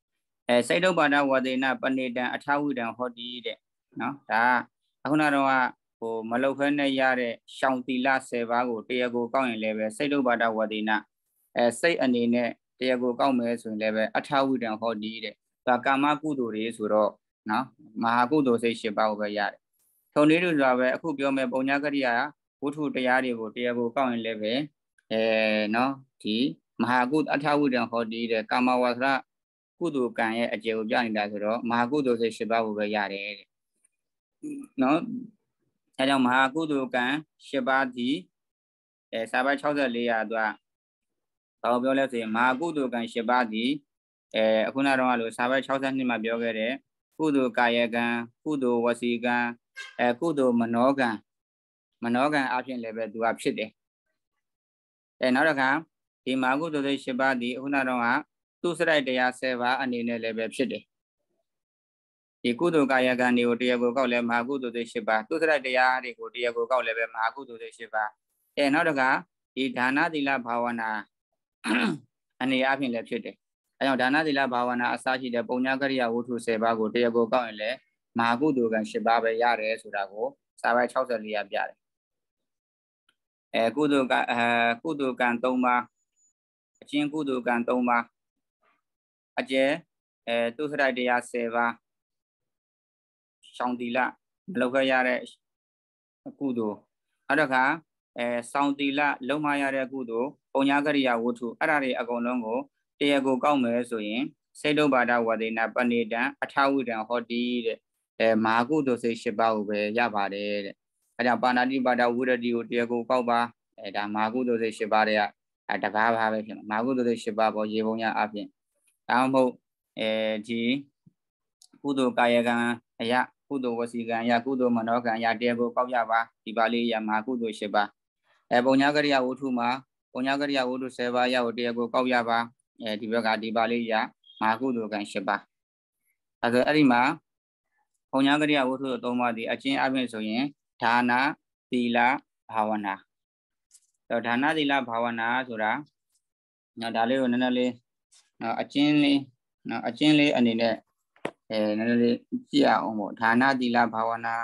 A: အဲစိတ်တုပ္ပါဒဝတိနာပဏိတံအထာဝိတံဟောတိတဲ့နော်ဒါအခုနတော့ဟိုမလုတ်ဖဲနဲ့ရတဲ့ရှောင်သီလဆယ်ပါးကိုတရားကိုကောက်ရင်လည်းပဲစိတ်တုပ္ပါဒဝတိနာအဲစိတ်အနေနဲ့တရားကိုကောက်မယ်ဆိုရင်လည်းပဲအထာဝိတံဟောတိတဲ့ဒါကာမကုသိုလ်တွေဆိုတော့နော်မဟာကုသိုလ်စိတ်၈ပါးကိုပဲရတယ်ထုံနည်းတူစွာပဲအခုပြောမယ်ပုံညာကရိယာဝတ္ထုတရားတွေကိုတရားကိုကောက်ရင်လည်းပဲအဲနော်ဒီမဟာကုအထာဝိတံဟောတိတဲ့ကာမဝါစရကုသိုလ်ကံရဲ့အကျေကိုပြနေတာဆိုတော့မဟာကုသိုလ်စိတ်၈ပါးကိုပဲရတယ်တဲ့နော်အဲကြောင့်မဟာကုသိုလ်ကံ၈ပါးဒီအဲစာပိုက်၆၄ရာသူကဘာပြောလဲဆိုရင်မဟာကုသိုလ်ကံ၈ပါးဒီအဲအခုနတော့လို့စာပိုက်၆၂မှာပြောခဲ့တဲ့ကုသိုလ်ကာယကံကုသိုလ်ဝစီကံအဲကုသိုလ်မနောကံမနောကံအပြင်လည်းပဲသူကဖြစ်တယ်အဲနောက်တစ်ခါဒီမဟာကုသိုလ်စိတ်၈ပါးဒီအခုနတော့ကသူစရိုက်တရား၁၀ပါးအနေနဲ့လည်းပဲဖြစ်တယ်ဒီကုသိုလ်ကာယကံတွေကိုတရားကိုကောက်လဲမဟာကုသိုလ်စိတ်၈ပါးသူစရိုက်တရားတွေကိုတရားကိုကောက်လဲပဲမဟာကုသိုလ်စိတ်၈ပါးအဲနောက်တစ်ခါဒီဒါနသီလဘာဝနာအနေအချင်းလည်းဖြစ်တယ်အဲကြောင့်ဒါနသီလဘာဝနာအစရှိတဲ့ပုံညာကရိယာဝတ္ထု၁၀ပါးကိုတရားကိုကောက်ရင်လည်းမဟာကုသိုလ်ကံ၈ပါးပဲရတယ်ဆိုတာကိုစာပိုက်၆၄ရပြတယ်အဲကုသိုလ်ကအဲကုသိုလ်ကံ၃ပါးအချင်းကုသိုလ်ကံ၃ပါးအကျဲအဲသူစရိုက်တရား၁၀ပါးရှောင်သီလမလုပ်ခဲ့ရတဲ့ကုသိုလ်နောက်တစ်ခါအဲစောင်သီလလုံမရတဲ့ကုသိုလ်ပုံညာကရိယာဝတ္ထုအဲ့ဒါတွေအကုန်လုံးကိုတရားကိုကောက်မယ်ဆိုရင်စိတ်တုပ္ပါဒဝတိနာပဏိတံအထာဝိတံဟောတိတဲ့အဲမဟာကုသိုလ်စိတ်၈ပါးကိုပဲရပါတယ်တဲ့အဲကြောင့်ပါဏာတိပါဒဝိရတိကိုတရားကိုကောက်ပါအဲဒါမဟာကုသိုလ်စိတ်၈ပါးတွေကအဲတကားပါပဲဖြစ်မှာမဟာကုသိုလ်စိတ်၈ပါးပေါ်ရေပုံညာအပြင်ဒါမှမဟုတ်အဲဒီကုသိုလ်ကာယကံအရာကုသိုလ်ဝစီကံအရာကုသိုလ်မနောကံအရာတရားကိုကောက်ရပါဒီပါလေးရမဟာကုသိုလ်၈ပါးအဲပုံညာကရိယာဝတ္ထုမှာပုံညာကရိယာဝတ္ထု၁၀ပါးရကိုတရားကိုကောက်ရပါအဲဒီဘက်ကဒီပါလေးရမဟာကုသိုလ်ကံ၈ပါးအဲဆိုအဲ့ဒီမှာပုံညာကရိယာဝတ္ထု၃ပါးဒီအချင်းအပြင်ဆိုရင်ဒါနသီလဘာဝနာတော့ဒါနသီလဘာဝနာဆိုတာနော်ဒါလေးကိုနည်းနည်းလေးနော်အချင်းလေးနော်အချင်းလေးအနေနဲ့အဲနည်းနည်းလေးကြည့်အောင်ပေါ့ဒါနသီလဘာဝနာ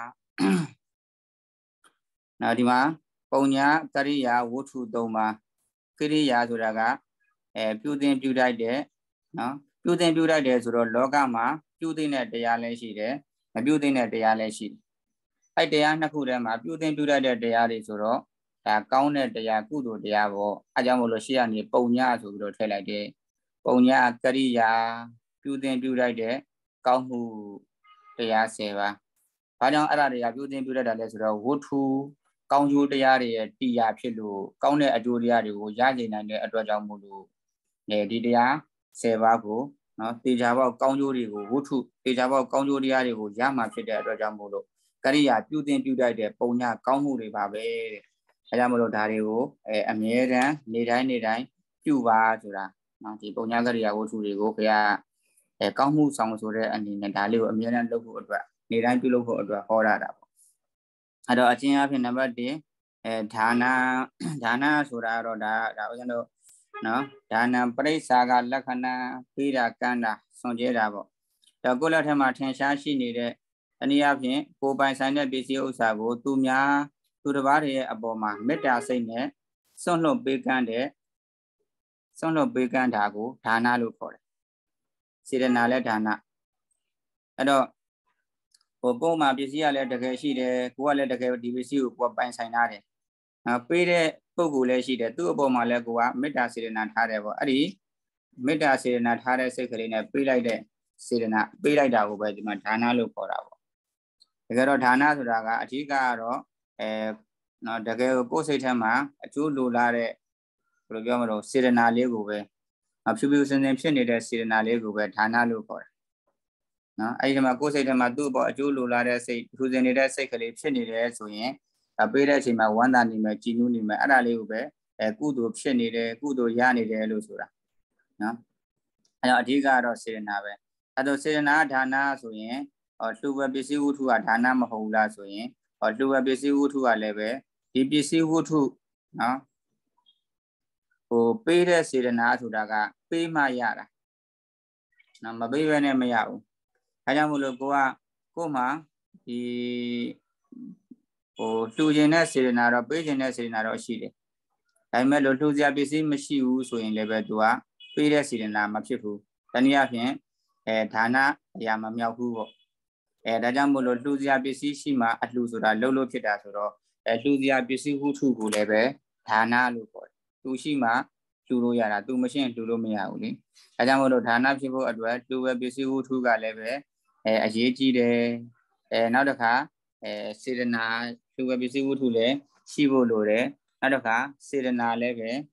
A: နော်ဒီမှာပုံညာကရိယာဝတ္ထု၃ပါးကရိယာဆိုတာကအဲပြုသင်ပြုတတ်တဲ့နော်ပြုသင်ပြုတတ်တယ်ဆိုတော့လောကမှာပြုသင်တဲ့တရားလည်းရှိတယ်မပြုသင်တဲ့တရားလည်းရှိတယ်အဲ့တရားနှစ်ခုထဲမှာပြုသင်ပြုတတ်တဲ့တရားတွေဆိုတော့ဒါကောင်းတဲ့တရားကုသိုလ်တရားပေါ့အဲကြောင့်မို့လို့ရှေ့ကနေပုံညာဆိုပြီးတော့ထည့်လိုက်တယ်ပုံညာကရိယာပြုသင်ပြုတတ်တဲ့ကောင်းမှုတရား၁၀ပါးဘာကြောင့်အဲ့ဒါတွေကပြုသင်ပြုတတ်တာလဲဆိုတော့ဝတ္ထုကောင်းကျိုးတရားတွေရဲ့တရားဖြစ်လို့ကောင်းတဲ့အကျိုးတရားတွေကိုရရှိနိုင်တဲ့အတွက်ကြောင့်မို့လို့ဒီတရား၁၀ပါးကိုနော်တေချာပေါက်ကောင်းကျိုးတွေကိုဝတ္ထုတေချာပေါက်ကောင်းကျိုးတရားတွေကိုရမှာဖြစ်တဲ့အတွက်ကြောင့်မို့လို့ကရိယာပြုသင်ပြုတတ်တဲ့ပုံညာကောင်းမှုတွေပါပဲတဲ့အဲကြောင့်မို့လို့ဒါတွေကိုအဲအမြဲတမ်းနေတိုင်းနေတိုင်းပြုပါဆိုတာနော်ဒီပုံညာကရိယာဝတ္ထုတွေကိုခင်ဗျာအဲကောင်းမှုဆောင်ဆိုတဲ့အနေနဲ့ဒါလေးကိုအမြဲတမ်းလုပ်ဖို့အတွက်နေတိုင်းပြုလုပ်ဖို့အတွက်ဟောရတာပေါ့အဲ့တော့အချင်းအဖြစ်နံပါတ်၁အဲဒါနဒါနဆိုတာတော့ဒါဒါဦးဇင်းတို့နော်ဒါနပရိစ္ဆာကလက္ခဏာပြီးတာကန္တာစွန့်ကြဲတာပေါ့ဒါကိုယ့်လက်ထက်မှာထင်ရှားရှိနေတဲ့တနည်းအားဖြင့်ကိုယ်ပိုင်ဆိုင်တဲ့ပစ္စည်းဥစ္စာကိုသူများသူတစ်ပါးရဲ့အပေါ်မှာမေတ္တာစိတ်နဲ့စွန့်လွတ်ပေးကမ်းတဲ့စွန့်လွတ်ပေးကမ်းတာကိုဒါနလို့ခေါ်တယ်စေတနာလည်းဒါနအဲ့တော့ဟိုကိုယ်မှာပစ္စည်းကလည်းတကယ်ရှိတယ်ကိုယ်ကလည်းတကယ်ဒီပစ္စည်းကိုကိုယ်ပိုင်ဆိုင်ထားတယ်အဲပေးတဲ့ပုဂ္ဂိုလ်လည်းရှိတယ်သူ့အပေါ်မှာလည်းကိုကမေတ္တာစေတနာထားတယ်ပေါ့အဲ့ဒီမေတ္တာစေတနာထားတဲ့စိတ်ကလေးနဲ့ပေးလိုက်တဲ့စေတနာပေးလိုက်တာကိုပဲဒီမှာဒါနလို့ခေါ်တာပေါ့တကယ်တော့ဒါနဆိုတာကအဓိကကတော့အဲနော်တကယ်ကိုယ်စိတ်ထဲမှာအကျိုးလိုလားတဲ့ဘယ်လိုပြောမလို့စေတနာလေးကိုပဲဖြူဖြူစင်စင်ဖြစ်နေတဲ့စေတနာလေးကိုပဲဒါနလို့ခေါ်တာနော်အဲ့ဒီမှာကိုယ်စိတ်ထဲမှာသူ့ဘောအကျိုးလိုလားတဲ့စိတ်ဖြူစင်နေတဲ့စိတ်ကလေးဖြစ်နေတယ်ဆိုရင်ဒါပေးတဲ့အချိန်မှာဝမ်းသာနေမယ်ကြည်နူးနေမယ်အဲ့ဒါလေးကိုပဲအဲကုသိုလ်ဖြစ်နေတယ်ကုသိုလ်ရနေတယ်လို့ဆိုတာနော်အဲ့တော့အဓိကတော့စေတနာပဲအဲ့တော့စေတနာဒါနဆိုရင်ဟောလှူဝပစ္စည်းဝတ္ထုကဒါနမဟုတ်ဘူးလားဆိုရင်ဟောလှူဝပစ္စည်းဝတ္ထုကလည်းပဲဒီပစ္စည်းဝတ္ထုနော်ဟိုပေးတဲ့စေတနာဆိုတာကပေးမှရတာ nó mà bây giờ này mới giàu hay là một lúc qua cô mà thì ô tu chân này xí nào đó bây chân này xí nào đó xí đấy hay mà lúc tu giờ bây giờ mới xí u số in level tua bây giờ xí nào mà xí phu tani à phiền eh thà na ya mà nhau phu bộ eh đã cho một lúc tu giờ bây giờ xí mà ăn lu số đó lâu lâu chết đã số đó eh tu giờ bây giờ hút thu của level thà na lu bộ tu xí mà tu lô ya là tu mới xem tu lô mới à uli đã cho một lúc thà na xí phu ở đó tu bây giờ hút thu cả level eh dễ chi đấy eh nào được hả eh xí na tu bây giờ hút thu le xí bộ lô đấy nào được hả xí na level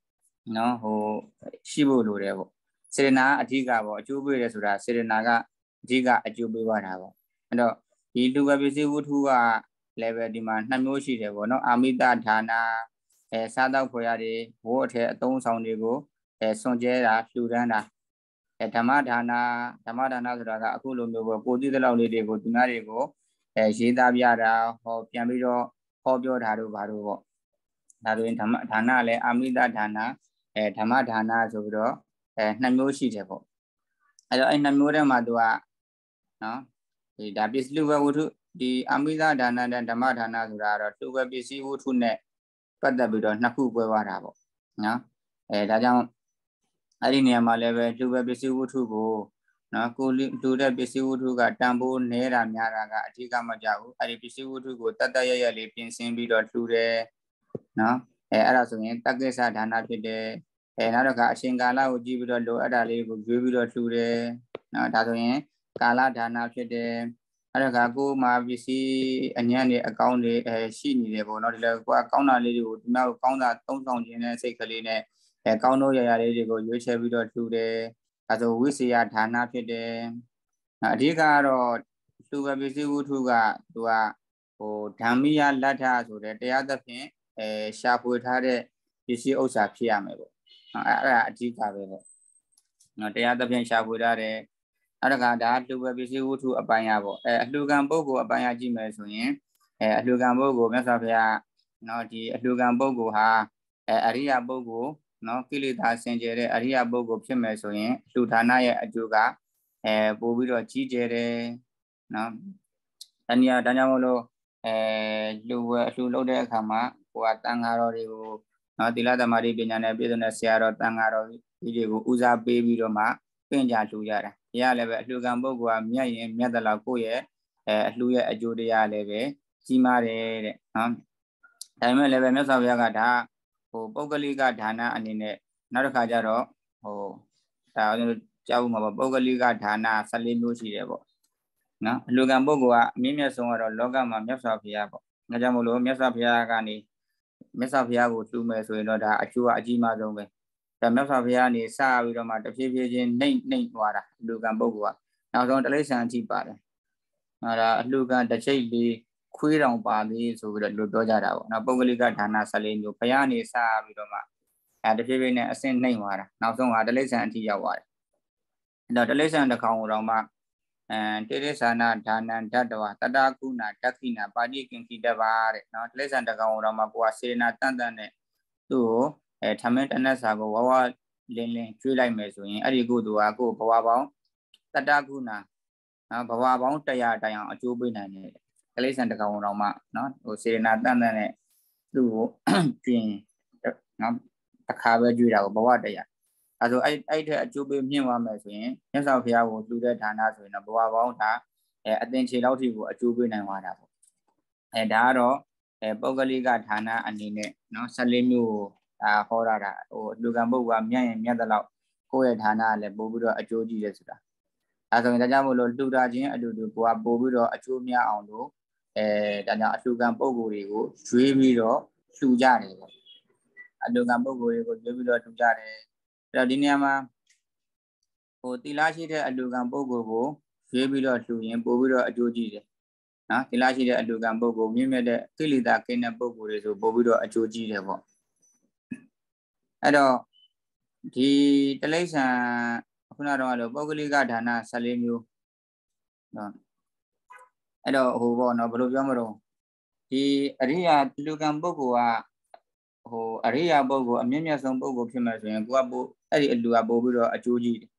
A: nó hồ xí bộ lô đấy bộ xí na ở đây cả bộ chú bây giờ số đó xí na cả đây cả chú bây vào nào bộ đó thì tu bây giờ hút thu à level đi mà năm mươi xí đấy bộ nó amita thana eh sa đau phơi ra đi bộ thế tông xong đi bộ eh xong chơi ra lưu đan ra eh tham gia thana tham gia thana số đó cả aku luôn bộ cô đi tới lâu đi đi bộ tụi nó đi bộ eh chế tạo ra ra họပြန်ပြီးတော့ဟောပြောထားလို့ဘာလို့ပေါ့ဒါဆိုရင်ဓမ္မဌာနလည်းအာမိတဌာနအဲဓမ္မဌာနဆိုပြီးတော့အဲနှစ်မျိုးရှိတယ်ပေါ့အဲတော့အဲနှစ်မျိုးထဲမှာသူကနော်ဒီဒါပစ္စည်းဝဝတ္ထုဒီအာမိတဌာနနဲ့ဓမ္မဌာနဆိုတာကတော့သူပဲပစ္စည်းဝတ္ထုနဲ့ပတ်သက်ပြီးတော့နှစ်ခုပွဲသွားတာပေါ့နော်အဲဒါကြောင့်အဲ့ဒီနေရာမှာလည်းပဲသူပဲပစ္စည်းဝတ္ထုကိုနော်ကိုလူတဲ့ပစ္စည်းဝတ္ထုကတန်ဖိုးနေတာများတာကအဓိကမကြဘူးအဲ့ဒီပစ္စည်းဝတ္ထုကိုတတ်တတ်ရရလေးပြင်ဆင်ပြီးတော့လှူတယ်နော်အဲအဲ့ဒါဆိုရင်တက္ကိစ္စဌာနဖြစ်တယ်အဲနောက်တော့ကအရှင်ကာလကိုကြည့်ပြီးတော့လိုအပ်တာလေးကိုရွေးပြီးတော့လှူတယ်နော်ဒါဆိုရင်ကာလဌာနဖြစ်တယ်အဲ့တော့ကကိုမှာပစ္စည်းအញ្ញံ့တွေအကောင်းတွေအဲရှိနေတယ်ပေါ့နော်ဒီလိုကိုကကောင်းတာလေးတွေကိုဒီမှာကောင်းတာသုံးဆောင်ခြင်းနဲ့စိတ်ကလေးနဲ့အဲကောင်းတို့ရရလေးတွေကိုရွေးချယ်ပြီးတော့လှူတယ်အဲဆိုဝိစီယဌာနဖြစ်တယ်အဓိကကတော့လှူပဲပစ္စည်းဝတ္ထုကသူကဟိုဓမ္မိယလတ္ထဆိုတဲ့တရားသဖြင့်အဲရှာဖွေထားတဲ့ပစ္စည်းဥစ္စာဖြစ်ရမယ်ပေါ့အဲအဲ့ဒါအဓိကပဲပေါ့နော်တရားသဖြင့်ရှာဖွေထားတဲ့အဲ့ဒါကဒါလှူပဲပစ္စည်းဝတ္ထုအပိုင်းရပေါ့အဲအလှူခံပုဂ္ဂိုလ်အပိုင်းရကြည့်မယ်ဆိုရင်အဲအလှူခံပုဂ္ဂိုလ်မြတ်စွာဘုရားနော်ဒီအလှူခံပုဂ္ဂိုလ်ဟာအဲအရိယပုဂ္ဂိုလ်နော်ကိလေသာစင်ကြယ်တဲ့အရိယပုဂ္ဂိုလ်ဖြစ်မယ်ဆိုရင်လှူဌာနရဲ့အကျိုးကအဲပို့ပြီးတော့ကြီးကျယ်တယ်နော်တဏှာဒါကြောင့်မလို့အဲလှူဝဲအလှူလုပ်တဲ့အခါမှာဟိုကတန်ဃာတော်တွေကိုနော်သီလသမာဓိပညာနဲ့ပြည့်စုံတဲ့ဆရာတော်တန်ဃာတော်ဒီတွေကိုဦးစားပေးပြီးတော့မှပင့်ကြလှူကြတာဒီကလည်းပဲအလှူခံပုဂ္ဂိုလ်ကမြတ်ရင်မြတ်တယ်လို့ကိုယ့်ရဲ့အဲအလှူရဲ့အကျိုးတရားလည်းပဲကြီးမားတယ်တဲ့နော်ဒါပေမဲ့လည်းပဲမြတ်စွာဘုရားကဒါဟိုပုဂ္ဂလိကဌာနအနေနဲ့နောက်တစ်ခါကျတော့ဟိုဒါကြောက်မှာပေါ့ပုဂ္ဂလိကဌာနဆယ်လေးမျိုးရှိတယ်ပေါ့နော်အလှူခံပုဂ္ဂိုလ်ကအမြင့်မြတ်ဆုံးကတော့လောကမှာမြတ်စွာဘုရားပေါ့ဒါကြောင့်မို့လို့မြတ်စွာဘုရားကနေမြတ်စွာဘုရားကိုလှူမယ်ဆိုရင်တော့ဒါအကျိုးကအကြီးမားဆုံးပဲဒါမြတ်စွာဘုရားနေစပြီးတော့မှတဖြည်းဖြည်းချင်းနှိမ့်နှိမ့်သွားတာအလှူခံပုဂ္ဂိုလ်ကနောက်ဆုံးတိရစ္ဆာန်အထိပါတယ်ဟာဒါအလှူခံတစ်ချိတ်လေးခွေးတောင်ပါသေးဆိုပြီးတော့လူပြောကြတာပေါ့နော်ပုဂ္ဂလိကဌာနဆယ်လေးမျိုးဘုရားနေစပြီးတော့မှအဲတဖြည်းဖြည်းနဲ့အဆင့်နှိမ့်သွားတာနောက်ဆုံးကတိရစ္ဆာန်အထိရောက်သွားတယ်အဲ့တော့တိရစ္ဆာန်တစ်ကောင်တော့မှအဲတိရစ္ဆာနာဒါနံဓာတဝတတကုဏဓက္ခိနာပါဠိကင်ခိတပါတဲ့နော်တိရစ္ဆာန်တစ်ကောင်တော့မှကိုကစေနာတန်တန်နဲ့သူ့ကိုအဲထမင်းတနက်စာကိုဝဝလင်းလင်းကျွေးလိုက်မယ်ဆိုရင်အဲ့ဒီကုသိုလ်ကကိုဘဝပေါင်းတတကုဏနော်ဘဝပေါင်းတရားတိုင်အောင်အကျိုးပေးနိုင်တယ်တိရစ္ဆာန်တစ်ကောင်တော့မှနော်ဟိုစေနာတန်တန်နဲ့သူ့ကိုပြင်နော်တစ်ခါပဲကျွေးတာကိုဘဝတရားအဲဆိုအဲ့အဲ့တဲ့အကျိုးပေးမြင့်သွားမယ်ဆိုရင်မြတ်စွာဘုရားကိုလှူတဲ့ဌာနဆိုရင်တော့ဘဝပေါင်းဒါအဲအသင်္ချေလောက်ထိကိုအကျိုးပေးနိုင်သွားတာပေါ့အဲဒါကတော့အဲပုဂ္ဂလိကဌာနအနေနဲ့နော်ဆယ်လေးမျိုးဒါဟောတာဟိုလူကံပုဂ္ဂိုလ်ကမြတ်ရင်မြတ်တဲ့လောက်ကိုယ့်ရဲ့ဌာနကလည်းပို့ပြီးတော့အကျိုးကြီးတယ်ဆိုတာအဲဆိုရင်ဒါကြောင့်မို့လို့လှူတာချင်းအတူတူကိုကပို့ပြီးတော့အကျိုးများအောင်လို့အဲဒါကြောင့်အလှူကံပုဂ္ဂိုလ်တွေကိုရွေးပြီးတော့လှူကြတယ်ပေါ့အလှူကံပုဂ္ဂိုလ်တွေကိုရွေးပြီးတော့လှူကြတယ်အဲ့တော့ဒီနေရာမှာဟိုသီလရှိတဲ့အလှူကံပုဂ္ဂိုလ်ကိုရွေးပြီးတော့လှူရင်ပို့ပြီးတော့အကျိုးကြီးတယ်နော်သီလရှိတဲ့အလှူကံပုဂ္ဂိုလ်မြင့်မြတ်တဲ့ကိလေသာကင်းတဲ့ပုဂ္ဂိုလ်တွေဆိုပို့ပြီးတော့အကျိုးကြီးတယ်ပေါ့အဲ့တော့ဒီတိရစ္ဆာန်ခုနကတော့လို့ပုဂ္ဂလိကဌာနဆယ်လေးမျိုးနော်အဲ့တော့ဟိုပေါ့နော်ဘယ်လိုပြောမလို့ဒီအရိယာလူကံပုဂ္ဂိုလ်ကဟိုအရိယာပုဂ္ဂိုလ်အမြင့်မြတ်ဆုံးပုဂ္ဂိုလ်ဖြစ်မယ်ဆိုရင်ကိုကပို့အဲ့ဒီအလူကပို့ပြီးတော့အကျိုးကြီးတယ်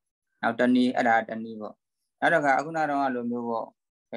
A: nào tân ni ở đây tân ni bộ đó là cả cũng là đó làမျိုးbộ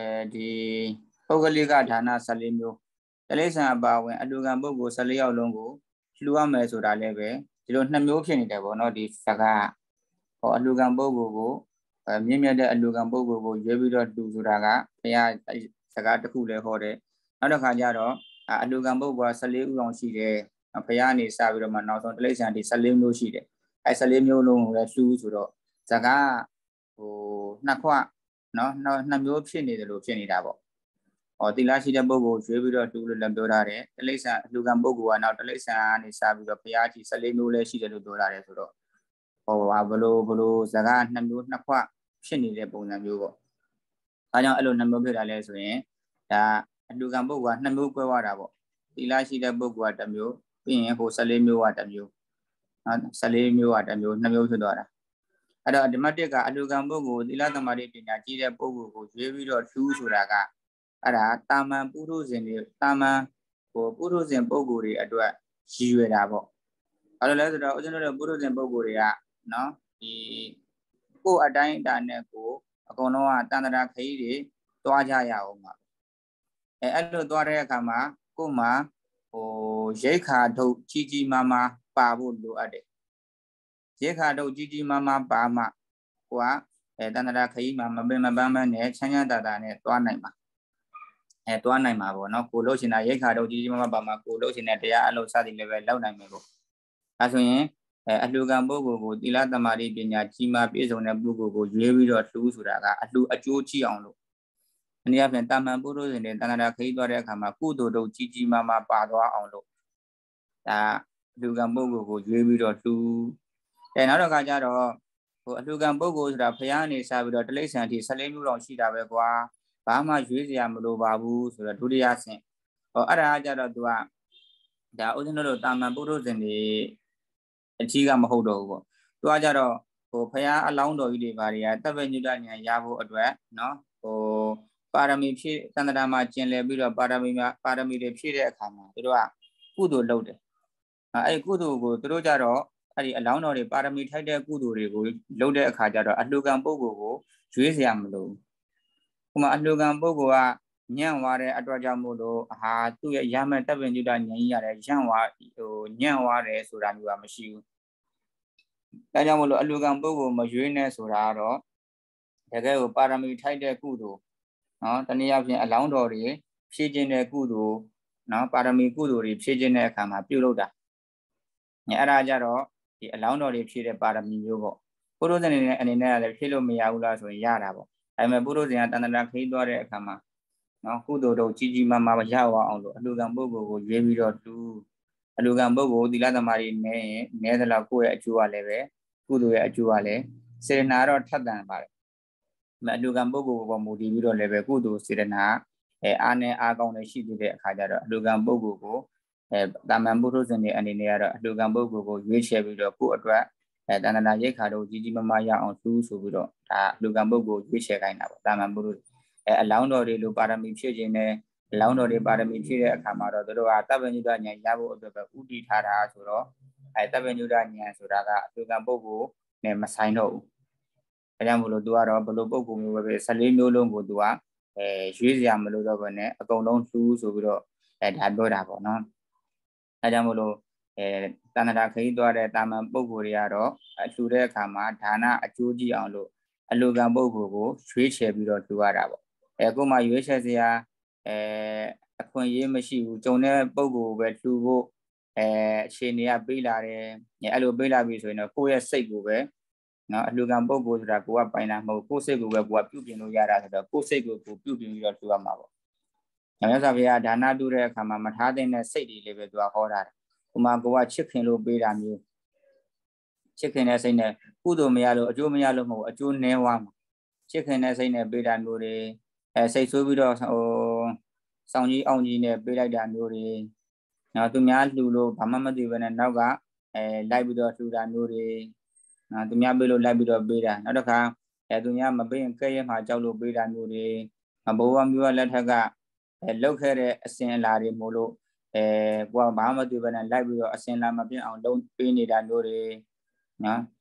A: thì bốc cái cái đàn na saliမျိုးcái lấy sang bảo vệ anh đang bốc cái sali ao longကိုလှူရမယ်ဆိုတာလည်းပဲဒီလိုနှစ်မျိုးဖြစ်နေတယ်ပေါ့နော်ဒီစကားဟောအလှူခံပုဂ္ဂိုလ်ကိုမြင့်မြတ်တဲ့အလှူခံပုဂ္ဂိုလ်ကိုရွေးပြီးတော့လှူဆိုတာကဘုရားစကားတစ်ခုလည်းဟောတယ်နောက်တစ်ခါကျတော့အလှူခံပုဂ္ဂိုလ်က十四ဦးအောင်ရှိတယ်ဘုရားနေစပြီးတော့မှနောက်ဆုံးတိရစ္ဆာန်ဒီ十四မျိုးရှိတယ်အဲ十四မျိုးလုံးကိုလည်းလှူဆိုတော့စကားဟိုနှစ်ခွနော်နှစ်မျိုးဖြစ်နေတယ်လို့ဖြစ်နေတာပေါ့ဟောတိလားရှိတဲ့ပုဂ္ဂိုလ်ရွေးပြီးတော့လှူလို့လည်းပြောထားတယ်တိရစ္ဆာန်အလှူခံပုဂ္ဂိုလ်ကနောက်တိရစ္ဆာန်ကနေစပြီးတော့ဘုရားကြီး十四မျိုးလည်းရှိတယ်လို့ပြောထားတယ်ဆိုတော့ဟောဘလို့ဘလို့စကားနှစ်မျိုးနှစ်ခွဖြစ်နေတဲ့ပုံစံမျိုးပေါ့အဲကြောင့်အဲ့လိုနှစ်မျိုးဖြစ်တာလဲဆိုရင်ဒါအလှူခံပုဂ္ဂိုလ်ကနှစ်မျိုးကွဲသွားတာပေါ့တိလားရှိတဲ့ပုဂ္ဂိုလ်ကတစ်မျိုးပြီးရင်ဟို十四မျိုးကတစ်မျိုးနော်十四မျိုးကတစ်မျိုးနှစ်မျိုးဖြစ်သွားတာအဲ့တော့ဓမ္မတစ်ကအလှူခံပုဂ္ဂိုလ်သီလသမာဓိပညာကြီးတဲ့ပုဂ္ဂိုလ်ကိုရွေးပြီးတော့လှူဆိုတာကအဲ့ဒါတာမန်ပုရုဇဉ်တွေတာမန်ဟိုပုရုဇဉ်ပုဂ္ဂိုလ်တွေအတွက်ရည်ရွယ်တာပေါ့အဲ့လိုလဲဆိုတော့ဦးဇင်းတို့ရဲ့ပုရုဇဉ်ပုဂ္ဂိုလ်တွေကနော်ဒီကိုယ်အတိုင်းအတာနဲ့ကိုအကုန်လုံးကတန်တရာခရီးတွေတွားကြရအောင်ပါအဲအဲ့လိုတွားတဲ့အခါမှာကိုယ်မှာဟိုရိတ်ခါထုတ်ကြီးကြီးမားမားပါဖို့လိုအပ်တယ်ရိတ်ခါထုတ်ကြီးကြီးမားမားပါမှကိုကအဲတန်တရာခရီးမှာမပင်မပန်းပန်းနဲ့ချမ်းချမ်းသာသာနဲ့တွားနိုင်မှာအဲတွားနိုင်မှာပေါ့နော်ကိုလှုပ်ရှင်တာရိတ်ခါထုတ်ကြီးကြီးမားမားပါမှကိုလှုပ်ရှင်တဲ့တရားအလုပ်စသည်လည်းပဲလောက်နိုင်မယ်ပေါ့ဒါဆိုရင်အဲအလှူခံပုဂ္ဂိုလ်ကိုသီလသမာဓိပညာကြီးမားပြည့်စုံတဲ့ပုဂ္ဂိုလ်ကိုရွေးပြီးတော့လှူဆိုတာကအလှူအကျိုးကြီးအောင်လို့အနည်းအားဖြင့်တာမန်ပုရုဇဉ်တွေတဏ္ဍာခရီးသွားတဲ့အခါမှာကုသိုလ်တို့ကြီးကြီးမားမားပါသွားအောင်လို့ဒါအလှူခံပုဂ္ဂိုလ်ကိုရွေးပြီးတော့လှူအဲနောက်တော့ကကြတော့ဟိုအလှူခံပုဂ္ဂိုလ်ဆိုတာဘုရားနေစားပြီးတော့တိရစ္ဆာန်အထိ十四မျိုးလောက်ရှိတာပဲကွာဘာမှရွေးစရာမလိုပါဘူးဆိုတော့ဒုတိယဆင့်ဟောအဲ့ဒါကကြတော့သူကဒါဥစဉ်တို့တာမန်ပုရုဇဉ်တွေအကြီးကမဟုတ်တော့ဘူးပေါ့သူကကြတော့ဟိုဘုရားအလောင်းတော်ကြီးတွေဘာတွေကတပ်ပညုတဉာဏ်ရဖို့အတွက်နော်ဟိုပါရမီဖြည့်သန္တရာမှာကျင်လည်ပြီးတော့ပါရမီမှာပါရမီတွေဖြည့်တဲ့အခါမှာသူတို့ကကုသိုလ်လုပ်တယ်အဲ့ကုသိုလ်ကိုသူတို့ကြတော့အဲ့ဒီအလောင်းတော်တွေပါရမီထိုက်တဲ့ကုသိုလ်တွေကိုလုပ်တဲ့အခါကျတော့အလှူခံပုဂ္ဂိုလ်ကိုရွေးစရာမလိုဘူးဟိုမှာအလှူခံပုဂ္ဂိုလ်ကညံ့သွားတဲ့အတွက်ကြောင့်မို့လို့ဟာသူ့ရဲ့ရမယ်တပ်ပညုတဉာဏ်ကြီးရတယ်ညံ့သွားဟိုညံ့သွားတယ်ဆိုတာမျိုးကမရှိဘူးဒါကြောင့်မလို့အလှူခံပုဂ္ဂိုလ်မရွေးနဲ့ဆိုတာကတော့တကယ်ကိုပါရမီထိုက်တဲ့ကုသိုလ်နော်တနည်းအားဖြင့်အလောင်းတော်တွေဖြည့်ခြင်းတဲ့ကုသိုလ်နော်ပါရမီကုသိုလ်တွေဖြည့်ခြင်းတဲ့အခါမှာပြုလုပ်တာအဲ့ဒါကြတော့ဒီအလောင်းတော်တွေဖြည့်တဲ့ပါရမီမျိုးပေါ့ပုရုဇဉ်တွေအနေနဲ့လည်းဖြည့်လို့မရဘူးလားဆိုရင်ရတာပေါ့ဒါပေမဲ့ပုရုဇဉ်ကတဏ္ဍာခရီးသွားတဲ့အခါမှာနော်ကုသိုလ်တို့ကြီးကြီးမားမားရအောင်လို့အလှူခံပုဂ္ဂိုလ်ကိုရွေးပြီးတော့သူအလှူခံပုဂ္ဂိုလ်သီလသမာဓိနဲ့နဲသလောက်ကိုယ့်ရဲ့အကျိုးကလည်းပဲကုသိုလ်ရဲ့အကျိုးကလည်းစေတနာတော့ထပ်တန်ပါတယ်အလှူခံပုဂ္ဂိုလ်ပေါ်မူတည်ပြီးတော့လည်းပဲကုသိုလ်စေတနာအဲအားနဲ့အားကောင်းလည်းရှိသေးတဲ့အခါကျတော့အလှူခံပုဂ္ဂိုလ်ကိုအဲတာမန်ပုရုဇဉ်တွေအနေနဲ့ကတော့အလှူခံပုဂ္ဂိုလ်ကိုရွေးချယ်ပြီးတော့ကိုယ့်အတွက်အဲတဏ္ဍာရိတ်ခါတို့ကြီးကြီးမားမားရအောင်သူဆိုပြီးတော့ဒါအလှူခံပုဂ္ဂိုလ်ရွေးချယ်ခိုင်းတာပေါ့တာမန်ပုရုဇဉ်အဲအလောင်းတော်တွေလိုပါရမီဖြည့်ခြင်းနဲ့အလောင်းတော်တွေပါရမီဖြည့်တဲ့အခါမှာတော့တို့ကတပ်ပညုတဉာဏ်ရဖို့အတွက်ပဲဥတည်ထားတာဆိုတော့အဲတပ်ပညုတဉာဏ်ဆိုတာကအလှူခံပုဂ္ဂိုလ်နဲ့မဆိုင်တော့ဘူးအဲကြောင့်မလို့သူကတော့ဘလို့ပုဂ္ဂိုလ်မျိုးပဲပဲ十四မျိုးလုံးကိုသူကအဲရွေးစရာမလိုတော့ဘဲနဲ့အကုန်လုံးလှူဆိုပြီးတော့အဲဒါပြောတာပေါ့နော်အဲကြောင့်မလို့အဲတဏ္ဍာခရီးသွားတဲ့တာမန်ပုဂ္ဂိုလ်တွေကတော့အလှူတဲ့အခါမှာဒါနအကျိုးကြီးအောင်လို့အလှူခံပုဂ္ဂိုလ်ကိုရွေးချယ်ပြီးတော့လှူရတာပေါ့အဲကိုမှရွေးချယ်စရာအဲအခွင့်အရေးမရှိဘူးဂျုံတဲ့ပုဂ္ဂိုလ်ပဲလှူဖို့အဲအခြေအနေကပေးလာတယ်အဲ့လိုပေးလာပြီဆိုရင်တော့ကိုယ့်ရဲ့စိတ်ကိုပဲနော်အလှူခံပုဂ္ဂိုလ်ဆိုတာကိုကပိုင်တာမဟုတ်ကိုယ်စိတ်ကိုပဲကိုကပြုပြင်လို့ရတာဆိုတော့ကိုယ်စိတ်ကိုကိုပြုပြင်ပြီးတော့လှူရမှာပေါ့။မြတ်စွာဘုရားဒါနပြုတဲ့အခါမှာမထားတဲ့စိတ်တွေလေးပဲသူကဟောတာ။ဥမာကိုကချစ်ခင်လို့ပေးတာမျိုးချစ်ခင်တဲ့စိတ်နဲ့ကုသိုလ်မရလို့အကျိုးမရလို့မဟုတ်အကျိုးနည်းသွားမှာချစ်ခင်တဲ့စိတ်နဲ့ပေးတာမျိုးတွေအဲစိတ်ဆိုးပြီးတော့ဟိုစောင်းကြီးအောင်ကြီးနဲ့ပေးလိုက်တာမျိုးတွေနော်သူများလှူလို့ဘာမှမသိဘဲနဲ့နောက်ကအဲလိုက်ပြီးတော့လှူတာမျိုးတွေနော်သူများပေးလို့လိုက်ပြီးတော့ပေးတာနောက်တစ်ခါအဲသူများမပေးရင်ကဲရဲမှာကြောက်လို့ပေးတာမျိုးတွေဘိုးဘမျိုးကလက်ထက်ကအဲလောက်ခဲ့တဲ့အစင်အလာတွေမို့လို့အဲကိုကဘာမှမသိဘဲနဲ့လိုက်ပြီးတော့အစင်လာမပြတ်အောင်လုံးပေးနေတာမျိုးတွေနော်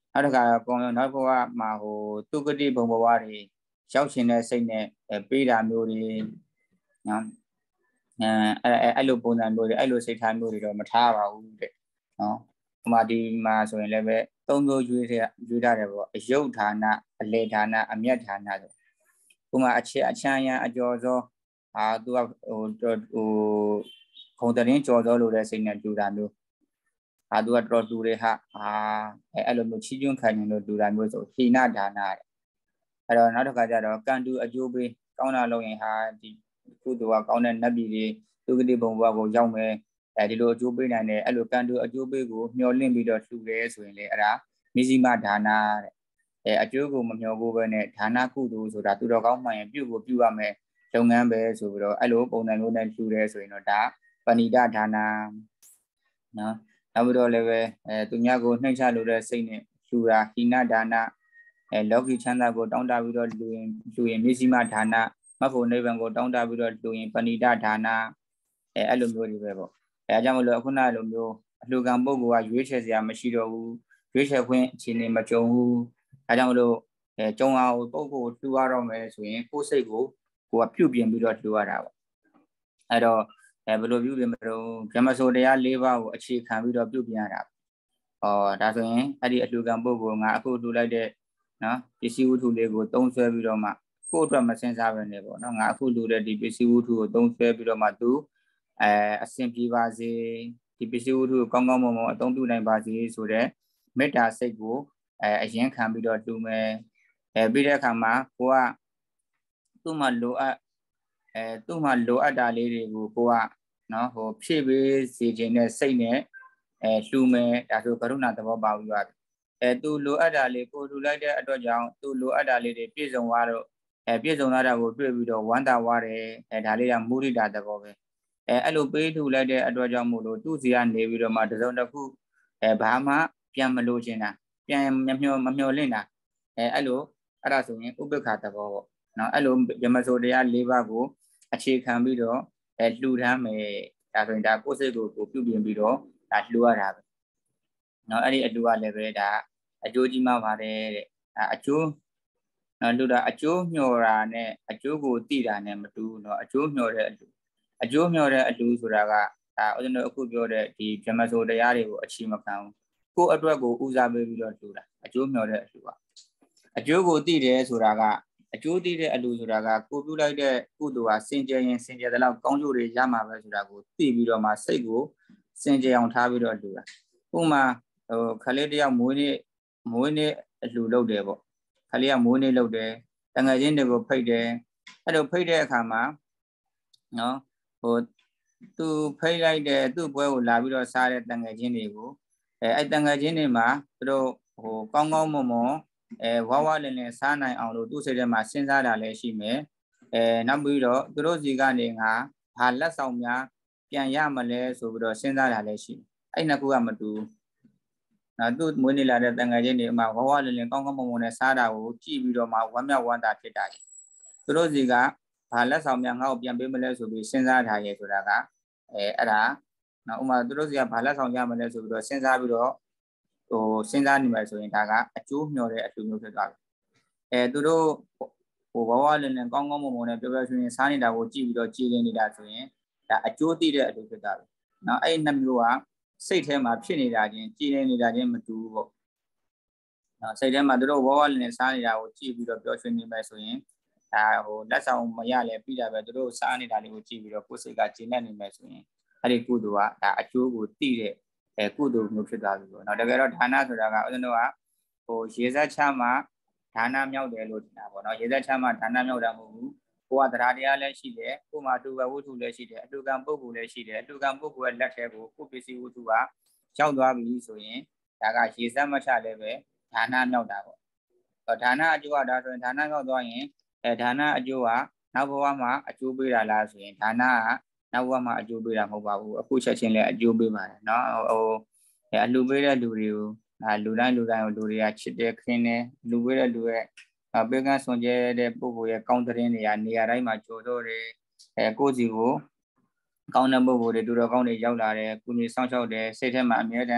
A: နောက်တစ်ခါကောင်းနောက်ဘဝမှာဟိုသူကတိဘုံဘဝတွေရောက်ရှင်တဲ့စိတ်နဲ့ပေးတာမျိုးတွေနော်အဲအဲအဲ့လိုပုံစံမျိုးတွေအဲ့လိုစိတ်ထားမျိုးတွေတော့မထားပါဘူးတဲ့နော်ဟိုမှာဒီမှာဆိုရင်လည်းပဲသုံးမျိုးရွေးတဲ့ရွေးထားတယ်ပေါ့အယုတ်ဌာနအလေဌာနအမြတ်ဌာနဆိုဟိုမှာအချက်အချမ်းရန်အကျော်စောဟာသူကဟိုဟိုခုံတရင်ကြော်စောလို့တဲ့စိတ်နဲ့တူတာမျိုးဟာသူကတော်တူတယ်ဟာအာအဲအဲ့လိုမျိုးချီးကျူးခံနေလို့တူတာမျိုးဆိုဟိနဌာနတဲ့အဲ့တော့နောက်တစ်ခါကျတော့ကံတူအကျိုးပေးကောင်းတာလုပ်ရင်ဟာဒီကုသိုလ်ကကောင်းတဲ့နတ်ပြည်တွေသူကတိဘုံဘဝကိုရောက်မယ်အဲဒီလိုအကျိုးပေးနိုင်တယ်အဲ့လိုကံတူအကျိုးပေးကိုမျှော်လင့်ပြီးတော့လှူတယ်ဆိုရင်လေအဲ့ဒါမိဇိမဒါနတဲ့အဲအကျိုးကိုမမျှော်ဘူးပဲနဲ့ဒါနကုသိုလ်ဆိုတာသူတော်ကောင်းမှရင်ပြုကိုပြုရမယ်လုပ်ငန်းပဲဆိုပြီးတော့အဲ့လိုပုံစံမျိုးနဲ့လှူတယ်ဆိုရင်တော့ဒါပဏိတဒါနနော်နောက်ပြီးတော့လည်းပဲအဲသူများကိုနှိမ့်ချလို့တဲ့စိတ်နဲ့လှူတာဟိနဒါနအဲလောကီချမ်းသာကိုတောင်းတပြီးတော့လှူရင်လှူရင်မိဇိမဒါနမဖို့နိဗ္ဗာန်ကိုတောင်းတပြီးတော့လှူရင်ပဏိတဒါနအဲအဲ့လိုမျိုးတွေပဲပေါ့အဲအကြောင်းမလို့အခုနလိုမျိုးအလှူခံပုဂ္ဂိုလ်ကရွေးချယ်စရာမရှိတော့ဘူးရွေးချယ်ခွင့်အခြေအနေမကြုံဘူးအဲကြောင့်မလို့အဲကြုံအောင်ပုဂ္ဂိုလ်လှူရတော့မယ်ဆိုရင်ကိုယ်စိတ်ကိုကိုယ်ကပြုပြင်ပြီးတော့လှူရတာပေါ့အဲ့တော့အဲဘယ်လိုပြုပြင်မလို့ဗြဟ္မစိုတရား၄ပါးကိုအခြေခံပြီးတော့ပြုပြင်ရတာဩဒါဆိုရင်အဲ့ဒီအလှူခံပုဂ္ဂိုလ်ငါအခုလှူလိုက်တဲ့နော်ပစ္စည်းဝတ္ထုလေးကိုသုံးဆွဲပြီးတော့မှကိုယ့်အတွက်မစင်စားပဲနေပေါ့နော်ငါအခုလှူတဲ့ဒီပစ္စည်းဝတ္ထုကိုသုံးဆွဲပြီးတော့မှသူအဲအဆင်ပြေပါစေဒီပစ္စည်းဝတ္ထုကိုကောင်းကောင်းမွန်မွန်အသုံးပြုနိုင်ပါစေဆိုတဲ့မေတ္တာစိတ်ကိုအဲအရင်ခံပြီးတော့လှူမယ်အဲပြီးတဲ့အခါမှာကိုကသူ့မှာလိုအပ်အဲသူ့မှာလိုအပ်တာလေးတွေကိုကိုကနော်ဟိုဖြည့်ပေးစေခြင်းနဲ့စိတ်နဲ့အဲလှူမယ်ဒါဆိုကရုဏာသဘောပေါက်ပြီးသွားပြီအဲသူလိုအပ်တာလေးကိုလှူလိုက်တဲ့အတွက်ကြောင့်သူလိုအပ်တာလေးတွေပြည့်စုံသွားတော့အဲပြည့်စုံလာတာကိုတွေ့ပြီးတော့ဝမ်းသာသွားတယ်အဲဒါလေးကမုဒိတာသဘောပဲအဲအဲ့လိုပေးထူလိုက်တဲ့အတွက်ကြောင့်မို့လို့သူ့စီကနေပြီးတော့မှတစုံတစ်ခုအဲဘာမှပြန်မလို့ခြင်းတာပြန်မမျှော်မမျှော်လင့်တာအဲအဲ့လိုအဲ့ဒါဆိုရင်ဥပ္ပခါသဘောပေါ့နော်အဲ့လိုယမဆိုတရား၄ပါးကိုအခြေခံပြီးတော့အဲလှူထမ်းမယ်ဒါဆိုရင်ဒါကိုယ်စိတ်ကိုကိုပြုပြင်ပြီးတော့ဒါလှူရတာပဲနော်အဲ့ဒီအလှူကလည်းပဲဒါအကျိုးကြီးမှပါတယ်တဲ့အကျိုးနော်လှူတာအကျိုးမျှော်တာနဲ့အကျိုးကိုသိတာနဲ့မတူဘူးနော်အကျိုးမျှော်တဲ့အလှူအကျိုးမျှော်တဲ့အလှူဆိုတာကဒါဦးဇင်းတို့အခုပြောတဲ့ဒီဗြဟ္မစိုတရားတွေကိုအခြေမခံဘူးကိုယ့်အတွက်ကိုဦးစားပေးပြီးတော့လှူတာအကျိုးမျှော်တဲ့အလှူကအကျိုးကိုသိတယ်ဆိုတာကအကျိုးသိတဲ့အလှူဆိုတာကကိုပြုလိုက်တဲ့ကုသိုလ်ဟာစင်ကြယ်ရင်စင်ကြယ်တဲ့လောက်ကောင်းကျိုးတွေရမှာပဲဆိုတာကိုသိပြီးတော့မှစိတ်ကိုစင်ကြယ်အောင်ထားပြီးတော့လှူတာဥပမာဟိုခလေးတယောက်မွေးနေ့မွေးနေ့အလှူလုပ်တယ်ပေါ့ခလေးကမွေးနေ့လုပ်တယ်တငယ်ချင်းတွေကိုဖိတ်တယ်အဲ့လိုဖိတ်တဲ့အခါမှာနော်ဟိုသူဖိတ်လိုက်တဲ့သူ့ပွဲကိုလာပြီးတော့စားတဲ့တငယ်ချင်းတွေကိုအဲအဲ့တငယ်ချင်းတွေမှာသူတို့ဟိုကောင်းကောင်းမွန်မွန်အဲဝါဝလင်းလင်းစားနိုင်အောင်လို့သူ့စိတ်ထဲမှာစဉ်းစားတာလည်းရှိမယ်အဲနောက်ပြီးတော့သူတို့စီကနေငါဘာလက်ဆောင်များပြန်ရမလဲဆိုပြီးတော့စဉ်းစားတာလည်းရှိအဲ့နှစ်ခုကမတူနော်သူ့မွေးနေလာတဲ့တန်ငယ်ချင်းတွေမှာဝါဝလင်းလင်းကောင်းကောင်းမွန်မွန်နဲ့စားတာကိုကြည့်ပြီးတော့မှဝမ်းမြောက်ဝမ်းသာဖြစ်တာသူတို့စီကဘာလက်ဆောင်များငါ့ကိုပြန်ပေးမလဲဆိုပြီးစဉ်းစားထားရဲဆိုတာကအဲအဲ့ဒါနော်ဥမာသူတို့စီကဘာလက်ဆောင်ရမလဲဆိုပြီးတော့စဉ်းစားပြီးတော့ဟိုစဉ်းစားနေမှာဆိုရင်ဒါကအကျိုးမျှော်တဲ့အလှူမျိုးဖြစ်သွားပြီအဲသူတို့ဟိုဘဝလင်းလင်းကောင်းကောင်းမွန်မွန်နဲ့ပျော်ပျော်ရွှင်ရွှင်စားနေတာကိုကြည့်ပြီးတော့ကြည်လင်နေတာဆိုရင်ဒါအကျိုးသိတဲ့အလှူဖြစ်သွားပြီနော်အဲ့ဒီနှစ်မျိုးကစိတ်ထဲမှာဖြစ်နေတာချင်းကြည်လင်နေတာချင်းမတူဘူးပေါ့နော်စိတ်ထဲမှာသူတို့ဘဝလင်းလင်းစားနေတာကိုကြည့်ပြီးတော့ပျော်ရွှင်နေမယ်ဆိုရင်ဒါဟိုလက်ဆောင်မရလဲပြီးတာပဲသူတို့စားနေတာလေးကိုကြည့်ပြီးတော့ကိုယ်စိတ်ကကျေနပ်နေမယ်ဆိုရင်အဲ့ဒီကုသိုလ်ကဒါအကျိုးကိုသိတဲ့အဲကုသိုလ်မျိုးဖြစ်သွားပြီပေါ့နော်တကယ်တော့ဒါနဆိုတာကဦးဇင်းတို့ကဟိုရေစက်ချမှဒါနမြောက်တယ်လို့ထင်တာပေါ့နော်ရေစက်ချမှဒါနမြောက်တာမဟုတ်ဘူးကိုကတရားတရားလည်းရှိတယ်ကိုမှတူဝဝတ္ထုလည်းရှိတယ်အတူကံပုဂ္ဂိုလ်လည်းရှိတယ်အတူကံပုဂ္ဂိုလ်ရဲ့လက်ထဲကိုကိုပစ္စည်းဝတ္ထုကရောက်သွားပြီဆိုရင်ဒါကရေစက်မချလည်းပဲဒါနမြောက်တာပေါ့ဒါနအကျိုးကဒါဆိုရင်ဒါနမြောက်သွားရင်အဲဒါနအကျိုးကနောက်ဘဝမှာအကျိုးပေးတာလားဆိုရင်ဒါနကနောက်ဘဝမှာအကျိုးပေးတာမဟုတ်ပါဘူးအခုချက်ချင်းလည်းအကျိုးပေးပါတယ်နော်ဟိုအလှူပေးတဲ့လူတွေကိုအဲလူတိုင်းလူတိုင်းကိုလူတွေကချစ်တဲ့ခင်းတယ်လူပေးတဲ့လူရဲ့ပေးကမ်းဆွန်ကျဲတဲ့ပုဂ္ဂိုလ်ရဲ့ကောင်းတဲ့ရင်တွေကနေရာတိုင်းမှာကြိုးတော့တယ်အဲကိုယ့်စီကိုကောင်းတဲ့ပုဂ္ဂိုလ်တွေတူတော်ကောင်းတွေရောက်လာတယ်ကုညီဆောင်ရှောက်တယ်စိတ်ထဲမှာအမြဲတမ်း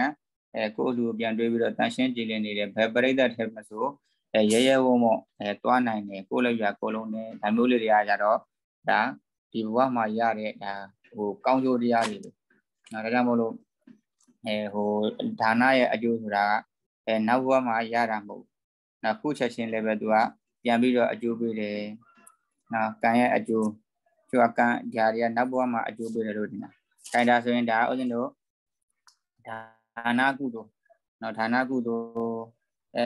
A: cô luပြန်တွေးပြီးတော့တန်ရှင်းကြည်လင်နေတဲ့ဘယ်ပရိသတ်ထဲမှာဆိုအဲရဲရဲဝုံမော့အဲတွားနိုင်တယ်ကိုယ်လည်းရကိုလုံးနဲ့ဒါမျိုးလေးတွေကကြတော့ဒါဒီဘဝမှာရတဲ့ဒါဟိုကောင်းကျိုးတရားတွေလို့ဒါကြောင့်မို့လို့အဲဟိုဒါနရဲ့အကျိုးဆိုတာကအဲနောက်ဘဝမှာရတာမဟုတ်နောက်ခုချက်ချင်းလည်းပဲသူကပြန်ပြီးတော့အကျိုးပေးတယ်နော်ကံရဲ့အကျိုးကျွာကံဓာရီကနောက်ဘဝမှာအကျိုးပေးတယ်လို့ဒီမှာခိုင်တာဆိုရင်ဒါဥစဉ်တို့ဒါနကုသိုလ်နော်ဒါနကုသိုလ်အဲ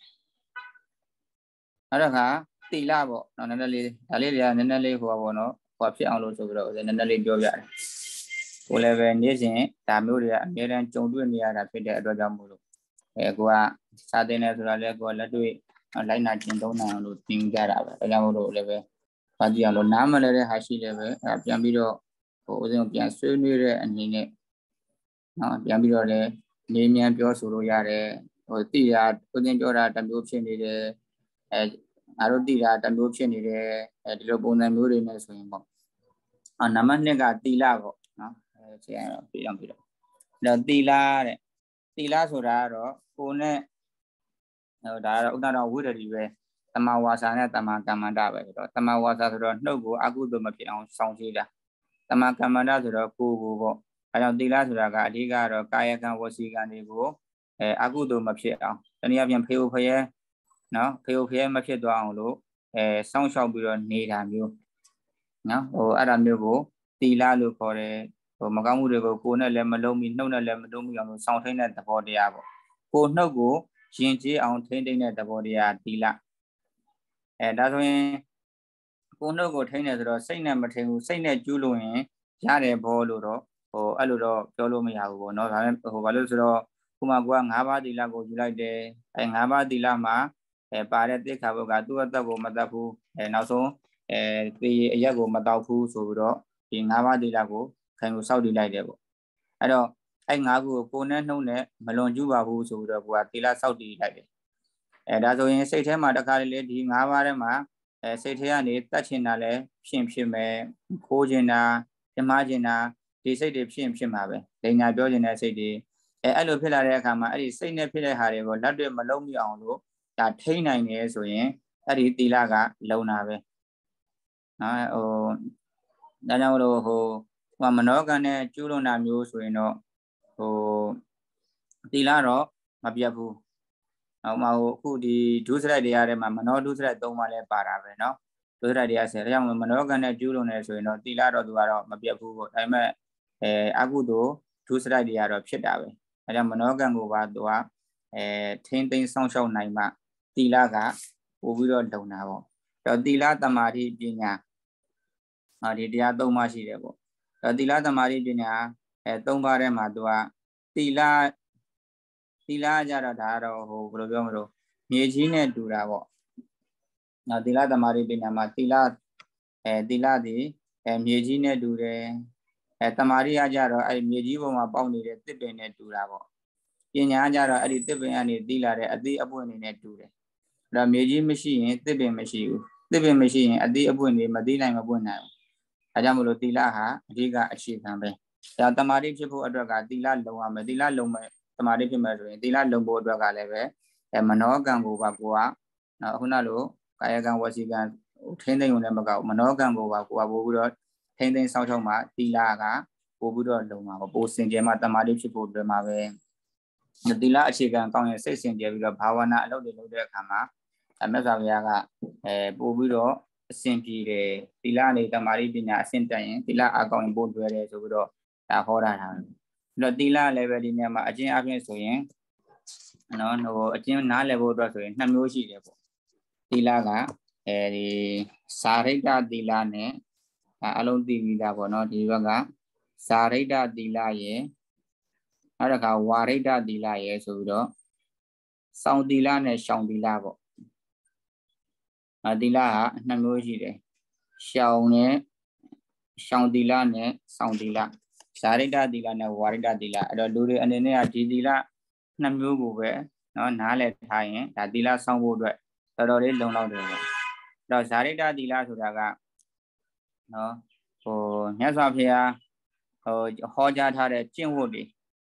A: နောက်တော့ခါတိလပေါ့နော်နည်းနည်းလေးဒါလေးတွေကနည်းနည်းလေးဟိုပါပေါ့နော်ဟိုဖြစ်အောင်လို့ဆိုပြီးတော့ဥစဉ်နည်းနည်းလေးပြောပြတယ်ကိုလည်းပဲနေ့စဉ်ဒါမျိုးတွေကအများတန်းကြုံတွေ့နေရတာဖြစ်တဲ့အတွက်ကြောင့်မို့လို့အဲကိုကစာသင်နေဆိုတာလည်းကိုကလက်တွေ့လိုက်နာကျင့်သုံးနိုင်အောင်လို့သင်ကြတာပဲဒါကြောင့်မို့လို့လည်းပဲဘာကြည့်အောင်လို့နားမလဲတဲ့ဟာရှိလည်းပဲအဲပြန်ပြီးတော့ဟိုဥစဉ်ပြန်ဆွေးနွေးတဲ့အနေနဲ့နော်ပြန်ပြီးတော့လည်းနေမြန်ပြောဆိုလို့ရတယ်ဟိုတိရဥစဉ်ပြောတာတမျိုးဖြစ်နေတယ်အဲငါတို့တိတာတမျိုးဖြစ်နေတယ်အဲဒီလိုပုံစံမျိုးတွေနဲ့ဆိုရင်ပေါ့အာနံပါတ်နှစ်ကတိလပေါ့နော်အဲဆရာတော့ပြအောင်ပြတော့ဒါတိလတဲ့တိလဆိုတာကတော့ကိုယ်နဲ့ဟိုဒါကတော့ဥဒ္ဒတော်ဝိရတိပဲတမဝါစာနဲ့တမကမ္မန္တပဲဆိုတော့တမဝါစာဆိုတော့နှုတ်ကိုအကုသိုလ်မဖြစ်အောင်စောင့်ကြည့်တာတမကမ္မန္တဆိုတော့ကိုယ်ကိုပေါ့အဲကြောင့်တိလဆိုတာကအဓိကတော့ကာယကံဝစီကံတွေကိုအဲအကုသိုလ်မဖြစ်အောင်တနည်းအားဖြင့်ဖေယိုဖယဲနော်ဖေယိုဖယဲမဖြစ်သွားအောင်လို့အဲစောင့်ရှောက်ပြီးတော့နေတာမျိုးနော်ဟိုအဲ့ဒါမျိုးကိုတိလလို့ခေါ်တယ်ဟိုမကောင်းမှုတွေကိုကိုယ်နဲ့လည်းမလုံးမိနှုတ်နဲ့လည်းမလုံးမိအောင်လို့စောင့်ထိန်တဲ့သဘောတရားပေါ့ကိုယ်နှုတ်ကိုရင်ကျေးအောင်ထိန်းသိမ်းတဲ့သဘောတရားတိလအဲဒါဆိုရင်ကိုယ်နှုတ်ကိုထိန်းတယ်ဆိုတော့စိတ်နဲ့မထိန်းဘူးစိတ်နဲ့ကျူးလို့ရင်ရတယ်ဘောလို့တော့ဟိုအဲ့လိုတော့ပြောလို့မရဘူးပေါ့နော်ဒါနဲ့ဟိုဘာလို့ဆိုတော့ခုမှကိုက၅ပါးတိလကိုယူလိုက်တယ်အဲ၅ပါးတိလမှာအဲပါတဲ့တိခါဘုတ်ကသူ့အသက်ကိုမတတ်ဘူးအဲနောက်ဆုံးအဲသေအရက်ကိုမတောက်ဘူးဆိုပြီးတော့ဒီ၅ပါးတိလကိုခံကိုစောက်တည်လိုက်တယ်ပေါ့အဲ့တော့အဲ့၅ခုကိုကိုယ်နဲ့နှုတ်နဲ့မလွန်ကျူးပါဘူးဆိုပြီးတော့ကိုကတိလစောက်တည်လိုက်တယ်အဲဒါဆိုရင်စိတ်ထဲမှာတစ်ခါလေလေဒီ၅ပါးထဲမှာအဲစိတ်ထဲကနေတတ်ချင်တာလည်းဖြစ်ဖြစ်မယ်ခိုးချင်တာပြမချင်တာဒီစိတ်တွေဖြစ်ဖြစ်မှာပဲလိန်ညာပြောချင်တဲ့စိတ်တွေအဲအဲ့လိုဖြစ်လာတဲ့အခါမှာအဲ့ဒီစိတ်နဲ့ဖြစ်တဲ့ဟာတွေကိုလက်တွေ့မလုံးမိအောင်လို့ဒါထိန်းနိုင်နေဆိုရင်အဲ့ဒီတိလကလုံတာပဲနော်ဟိုဒါကြောင့်လို့ဟိုဟိုမနောကံနဲ့ကျူးလွန်တာမျိုးဆိုရင်တော့ဟိုတိလတော့မပြတ်ဘူးနောက်မှဟိုအခုဒီဒုစရိုက်တရားထဲမှာမနောဒုစရိုက်သုံးပါးလဲပါတာပဲเนาะဒုစရိုက်တရားဆယ်ဒါကြောင့်မနောကံနဲ့ကျူးလွန်နေဆိုရင်တော့တိလတော့သူကတော့မပြတ်ဘူးပေါ့ဒါပေမဲ့အဲအကုသိုလ်ဒုစရိုက်တရားတော့ဖြစ်တာပဲဒါကြောင့်မနောကံကိုပါသူကအဲထိမ့်သိမ်းဆောင်ရှောက်နိုင်မှတိလကပို့ပြီးတော့လုံတာပေါ့အဲ့တော့တိလတမာတိပညာဟာဒီတရားသုံးပါးရှိတယ်ပေါ့အဲ့တော့တိလတမာတိပညာအဲသုံးပါးထဲမှာသူကတိလတိလကြတော့ဒါကတော့ဟိုဘယ်လိုပြောမလို့မြေကြီးနဲ့တူတာပေါ့နော်တိလတမာတိပညာမှာတိလအဲတိလဒီအဲမြေကြီးနဲ့တူတယ်အဲတမာတိကကြတော့အဲမြေကြီးပေါ်မှာပေါက်နေတဲ့တစ်ပင်နဲ့တူတာပေါ့ပညာကြတော့အဲ့ဒီတစ်ပင်ကနေတိလာတဲ့အသီးအပွင့်နေနဲ့တူတယ်အဲ့တော့မြေကြီးမရှိရင်တစ်ပင်မရှိဘူးတစ်ပင်မရှိရင်အသီးအပွင့်နေမသိနိုင်မပွင့်နိုင်ဘူးဒါကြောင့်မလို့တိလဟာအဓိကအခြေခံပဲဒါတမာတိဖြစ်ဖို့အတွက်ကတိလလုံရမယ်တိလလုံမယ်တမာတိဖြစ်မယ်ဆိုရင်တိလလုံဖို့အတွက်ကလည်းပဲအဲမနောကံကိုပါကိုကနော်ခုနလိုကာယကံဝစီကံထိမ့်သိမ့်ုံနဲ့မကောက်မနောကံကိုပါကိုကပို့ပြီးတော့ထိမ့်သိမ့်ဆောက်ရှောက်မှတိလကပို့ပြီးတော့လုံမှာပေါ့ပို့စင်ကြယ်မှတမာတိဖြစ်ဖို့အတွက်မှာပဲတိလအခြေခံကောင်းရင်စိတ်စင်ကြယ်ပြီးတော့ဘာဝနာအလုပ်တွေလုပ်တဲ့အခါမှာအမြတ်စွာဘုရားကအဲပို့ပြီးတော့အစဉ်ပြေတယ်တိလနေတမာတိပညာအစဉ်တက်ရင်တိလအကောင်းရင်ပို့တွဲတယ်ဆိုပြီးတော့ဒါဟောတာတာအဲ့တော့တိလ level ဒီနေရာမှာအကျဉ်းအပြင်ဆိုရင်နော်ဟိုအကျဉ်းနားလည်ဖို့အတွက်ဆိုရင်နှစ်မျိုးရှိတယ်ပေါ့တိလကအဲဒီစာရိတ္တတိလနဲ့အလုံးသိပြီးသားပေါ့နော်ဒီဘက်ကစာရိတ္တတိလရဲ့နောက်တစ်ခါဝါရိတ္တတိလရဲ့ဆိုပြီးတော့စောင့်တိလနဲ့ရှောင်တိလပေါ့အတိလကနှစ်မျိုးရှိတယ်ရှောင်နဲ့ရှောင်တိလနဲ့စောင့်တိလစာရိတ္တတိလနဲ့ဝါရိတ္တတိလအဲ့တော့လူတွေအနေနဲ့ကဒီတိလနှစ်မျိုးကိုပဲနော်နားလည်ထားရင်ဒါတိလစောင့်ဖို့အတွက်တော်တော်လေးလုံလောက်တယ်ပေါ့အဲ့တော့ဇာရိတ္တတိလဆိုတာကနော်ဟိုမြတ်စွာဘုရားဟိုဟောကြားထားတဲ့ကျင့်ဝတ်တွေ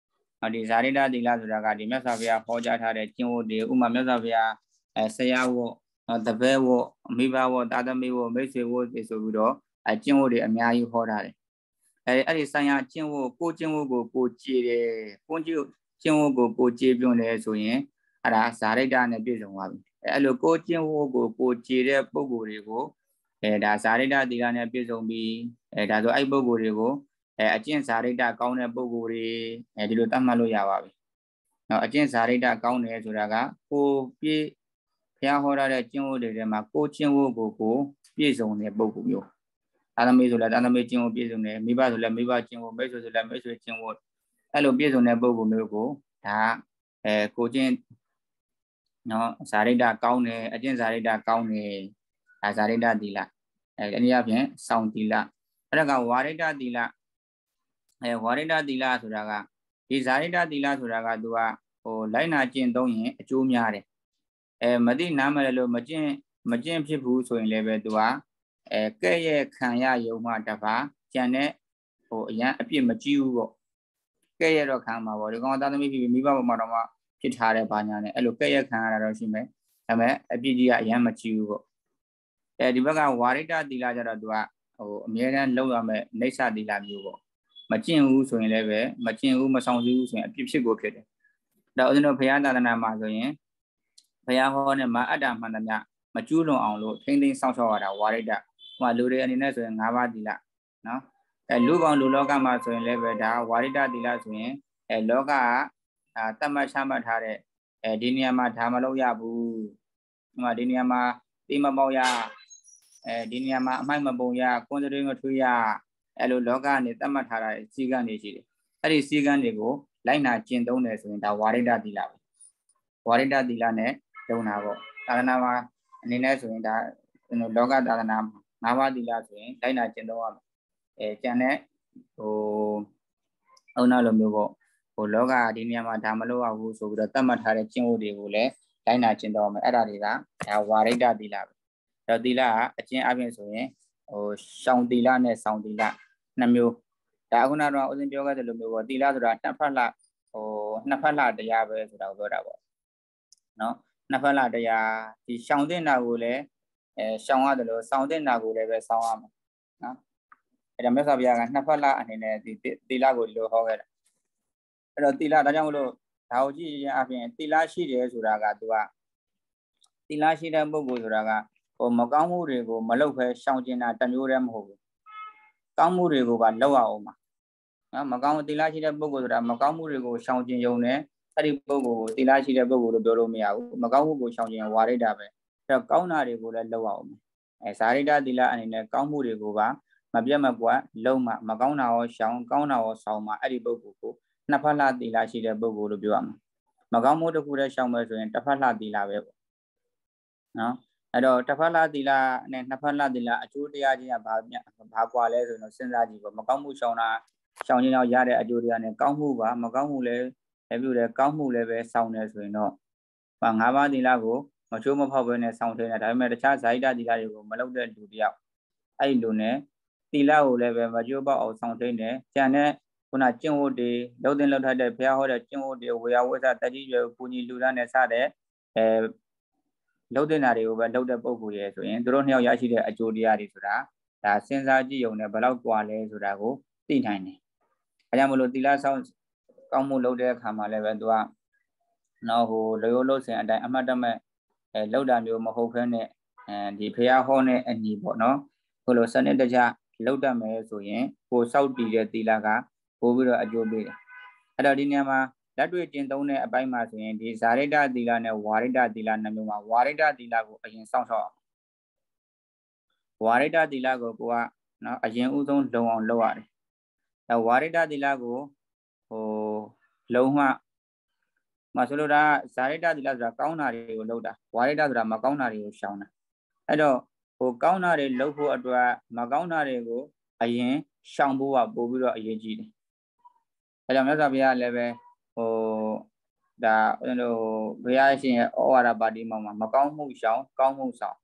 A: ဒီဇာရိတသီလဆိုတာကဒီမြတ်စွာဘုရားဟောကြားထားတဲ့ကျင့်ဝတ်တွေဥမာမြတ်စွာဘုရားအဲဆရာဝတ်တပည့်ဝတ်မိဘဝတ်သာသမီဝတ်မိတ်ဆွေဝတ်တွေဆိုပြီးတော့အဲကျင့်ဝတ်တွေအများကြီးဟောထားတယ်အဲအဲ့ဒီဆိုင်ရာကျင့်ဝတ်ကိုကျင့်ဝတ်ကိုကိုကြည်တယ်ကိုကျင့်ကျင့်ဝတ်ကိုကိုကြည်ပြုံးတယ်ဆိုရင်အဲ့ဒါဇာရိတနဲ့ပြည့်စုံသွားပြီအဲ့လိုကိုကျင့်ဝတ်ကိုကိုကြည်တဲ့ပုံကိုယ်တွေကိုအဲဒါဇာရိတသီလနဲ့ပြည့်စုံပြီးအဲဒါဆိုအဲ့ပုံကိုယ်တွေကိုအဲအကျင့်ဇာရိတကောင်းတဲ့ပုံကိုယ်တွေအဲဒီလိုတတ်မှတ်လို့ရပါပြီနော်အကျင့်ဇာရိတကောင်းတယ်ဆိုတာကကိုပြည့်ဘုရားဟောထားတဲ့ကျင့်ဝတ်တွေထဲမှာကိုကျင့်ဝတ်ကိုကိုပြည့်စုံတဲ့ပုံကိုယ်မျိုးသာသမီဆိုလည်းသာသမီကျင့်ဝတ်ပြည့်စုံတယ်မိဘဆိုလည်းမိဘကျင့်ဝတ်မိတ်ဆွေဆိုလည်းမိတ်ဆွေကျင့်ဝတ်အဲ့လိုပြည့်စုံတဲ့ပုံကိုယ်မျိုးကိုဒါအဲကိုကျင့်နော်ဇာရိတကောင်းတယ်အကျင့်ဇာရိတကောင်းတယ်ဒါဇာရိတသီလအဲအနည်းအားဖြင့်စောင့်သီလအဲ့ဒါကဝါရိတသီလအဲဝါရိတသီလဆိုတာကဒီဇာရိတသီလဆိုတာကသူကဟိုလိုက်နာကျင့်သုံးရင်အကျိုးများတယ်အဲမသိနားမလဲလို့မကျင့်မကျင့်ဖြစ်ဘူးဆိုရင်လည်းပဲသူကအဲကဲ့ရဲ့ခံရယုံမှတပါကျန်တဲ့ဟိုအရန်အပြစ်မကြည့်ဘူးပေါ့ကဲ့ရဲ့တော့ခံမှာပေါ့ဒီကောင်သာသမီဖြစ်ပြီးမိဘပေါ်မှာတော့မှဖြစ်ထားတဲ့ဘာညာနဲ့အဲ့လိုကဲ့ရဲ့ခံရတာတော့ရှိမယ်ဒါပေမဲ့အပြစ်ကြီးကအရန်မကြည့်ဘူးပေါ့အဲဒီဘက်ကဝါရိတသီလကျတော့သူကဟိုအမြဲတမ်းလောက်ရမယ်နေဆသီလမျိုးပေါ့မကျင့်ဘူးဆိုရင်လည်းပဲမကျင့်ဘူးမဆောင်စည်းဘူးဆိုရင်အပြစ်ဖြစ်ကိုဖြစ်တယ်ဒါဥစဉ်တို့ဘုရားသာသနာမှာဆိုရင်ဘုရားဟောတဲ့မအတ္တမှန်သမျှမကျူးလွန်အောင်လို့ထိမ့်သိမ်းစောင့်ရှောက်ရတာဝါရိတဟိုလူတွေအနေနဲ့ဆိုရင်၅ပါးသီလနော်အဲလူကောင်လူလောကမှာဆိုရင်လည်းပဲဒါဝါရိတသီလဆိုရင်အဲလောကကအာတတ်မှတ်ချမှတ်ထားတဲ့အဲဒီနေရာမှာဒါမလုပ်ရဘူးဟိုမှာဒီနေရာမှာတိမပေါက်ရအဲဒီနေရာမှာအမိုက်မပုံရကွန်စတွေမထွေးရအဲလိုလောကကနေတတ်မှတ်ထားတဲ့စီကံတွေရှိတယ်အဲ့ဒီစီကံတွေကိုလိုက်နာကျင့်သုံးတယ်ဆိုရင်ဒါဝါရိတသီလပဲဝါရိတသီလနဲ့လုံတာပေါ့သာသနာမှာအနေနဲ့ဆိုရင်ဒါလောကသာသနာ၅ပါးသီလဆိုရင်လိုက်နာကျင့်သုံးရမယ်အဲကျန်တဲ့ဟိုအုံနာလိုမျိုးပေါ့ဟိုလောကဒီနေရာမှာဒါမလုပ်ရဘူးဆိုပြီးတော့တတ်မှတ်ထားတဲ့ကျင့်ဝတ်တွေကိုလည်းလိုက်နာကျင့်သုံးရမယ်အဲ့ဒါတွေကဒါဝါရိတသီလပဲအဲ့တော့သီလကအကျင့်အပြင်ဆိုရင်ဟိုရှောင်သီလနဲ့ဆောင်သီလနှစ်မျိုးဒါအခုနကတော့ဥစဉ်ပြောခဲ့တဲ့လိုမျိုးပေါ့သီလဆိုတာနှစ်ဖက်လှဟိုနှစ်ဖက်လှတရားပဲဆိုတာကိုပြောတာပေါ့နော်နှစ်ဖက်လှတရားဒီရှောင်တဲ့နာကိုလည်းအဲရှောင်ရတယ်လို့ဆောင်တဲ့နာကိုလည်းပဲဆောင်ရမယ်နော်အဲ့ဒါမြတ်စွာဘုရားကနှစ်ဖက်လှအနေနဲ့ဒီသီလကိုဒီလိုဟောခဲ့တာအဲ့တော့သီလဒါကြောင့်မလို့ဒါကိုကြည့်ရင်အပြင်သီလရှိတယ်ဆိုတာကသူကသီလရှိတဲ့ပုဂ္ဂိုလ်ဆိုတာကဟိုမကောင်းမှုတွေကိုမလုပ်ဖဲရှောင်ကျင်တာတမျိုးတည်းမဟုတ်ဘူးကောင်းမှုတွေကိုပါလုပ်ရအောင်ပါနော်မကောင်းသီလရှိတဲ့ပုဂ္ဂိုလ်ဆိုတာမကောင်းမှုတွေကိုရှောင်ကျင်ရုံနဲ့အဲ့ဒီပုဂ္ဂိုလ်ကိုသီလရှိတဲ့ပုဂ္ဂိုလ်လို့ပြောလို့မရဘူးမကောင်းမှုကိုရှောင်ကျင်ဝါရိတပဲအဲ့တော့ကောင်းတာတွေကိုလည်းလုပ်ရအောင်အဲဇာရိတသီလအနေနဲ့ကောင်းမှုတွေကိုပါမပြတ်မကွက်လုံးမှမကောင်းတာရောရှောင်ကောင်းတာရောဆောင်မှအဲ့ဒီပုဂ္ဂိုလ်ကိုနှစ်ဖက်လှသီလရှိတဲ့ပုဂ္ဂိုလ်လို့ပြောရမှာမကောင်းမှုတစ်ခုတည်းရှောင်မယ်ဆိုရင်တစ်ဖက်လှသီလပဲပေါ့နော်အဲ့တော့တစ်ဖက်လှသီလနဲ့နှစ်ဖက်လှသီလအကျိုးတရားချင်းကဘာဘာကွာလဲဆိုတော့စဉ်းစားကြည့်ပေါ့မကောင်းမှုရှောင်တာရှောင်ခြင်းတော့ရတဲ့အကျိုးတရားနဲ့ကောင်းမှုပါမကောင်းမှုလည်းလည်းပြုတယ်ကောင်းမှုလည်းပဲဆောင်တယ်ဆိုရင်တော့ငါးပါးသီလကိုမချိုးမဖောက်ဘဲနဲ့ဆောင်ထိန်တယ်ဒါပေမဲ့တခြားဇာတိတသီလတွေကိုမလုပ်တဲ့လူတယောက်အဲ့ဒီလိုနဲ့သီလကိုလည်းပဲမချိုးပေါက်အောင်ဆောင်ထိန်တယ်ကျန်တဲ့ခုနကျင့်ဝတ်တွေလုံးတင်လောက်ထတဲ့ဘုရားဟောတဲ့ကျင့်ဝတ်တွေဝေယဝိသတတိရွယ်ပူညီလူသားနဲ့စတဲ့အဲလုံးတင်တာတွေကိုပဲလုပ်တဲ့ပုံကိုရဲဆိုရင်သူတို့နှစ်ယောက်ရရှိတဲ့အကျိုးတရားတွေဆိုတာဒါစဉ်းစားကြည့်ုံနဲ့ဘယ်လောက်กว่าလဲဆိုတာကိုသိနိုင်တယ်အဲကြောင့်မလို့သီလဆောင်ကောင်းမှုလုပ်တဲ့အခါမှာလည်းပဲသူကနော်ဟိုလေရိုးလို့စဉ်အတိုင်းအမှတ်တမဲ့အဲလောက်တာမျိုးမဟုတ်ဘဲနဲ့အဲဒီဘုရားဟောတဲ့အညီပေါ့နော်ဟိုလိုစနစ်တကျလောက်တတ်မယ်ဆိုရင်ကိုစောက်တည်တဲ့သီလကပို့ပြီးတော့အကျိုးပေးတယ်အဲ့တော့ဒီနေရာမှာလက်တွေ့ကျင့်သုံးတဲ့အပိုင်းမှာဆိုရင်ဒီဇာရိတသီလနဲ့ဝါရိတသီလနှစ်မျိုးမှာဝါရိတသီလကိုအရင်စောင့်ရှောက်အောင်ဝါရိတသီလကိုကိုကနော်အရင်ဥဆုံးလုံအောင်လုပ်ရတယ်အဲဝါရိတသီလကိုဟိုလုံမှမဆိုလိုတာဇာရိတသီလဆိုတာကောင်းတာတွေကိုလုပ်တာဝါရိတဆိုတာမကောင်းတာတွေကိုရှောင်တာအဲ့တော့ဟိုကောင်းတာတွေလုပ်ဖို့အတွက်မကောင်းတာတွေကိုအရင်ရှောင်ဖို့ကပို့ပြီးတော့အရေးကြီးတယ်အဲကြောင့်မြတ်စွာဘုရားလည်းပဲဟိုဒါဟိုဘုရားရှင်ရဲ့ဩဝါဒပါဠိမှာမကောင်းမှုရှောင်ကောင်းမှုဆောင်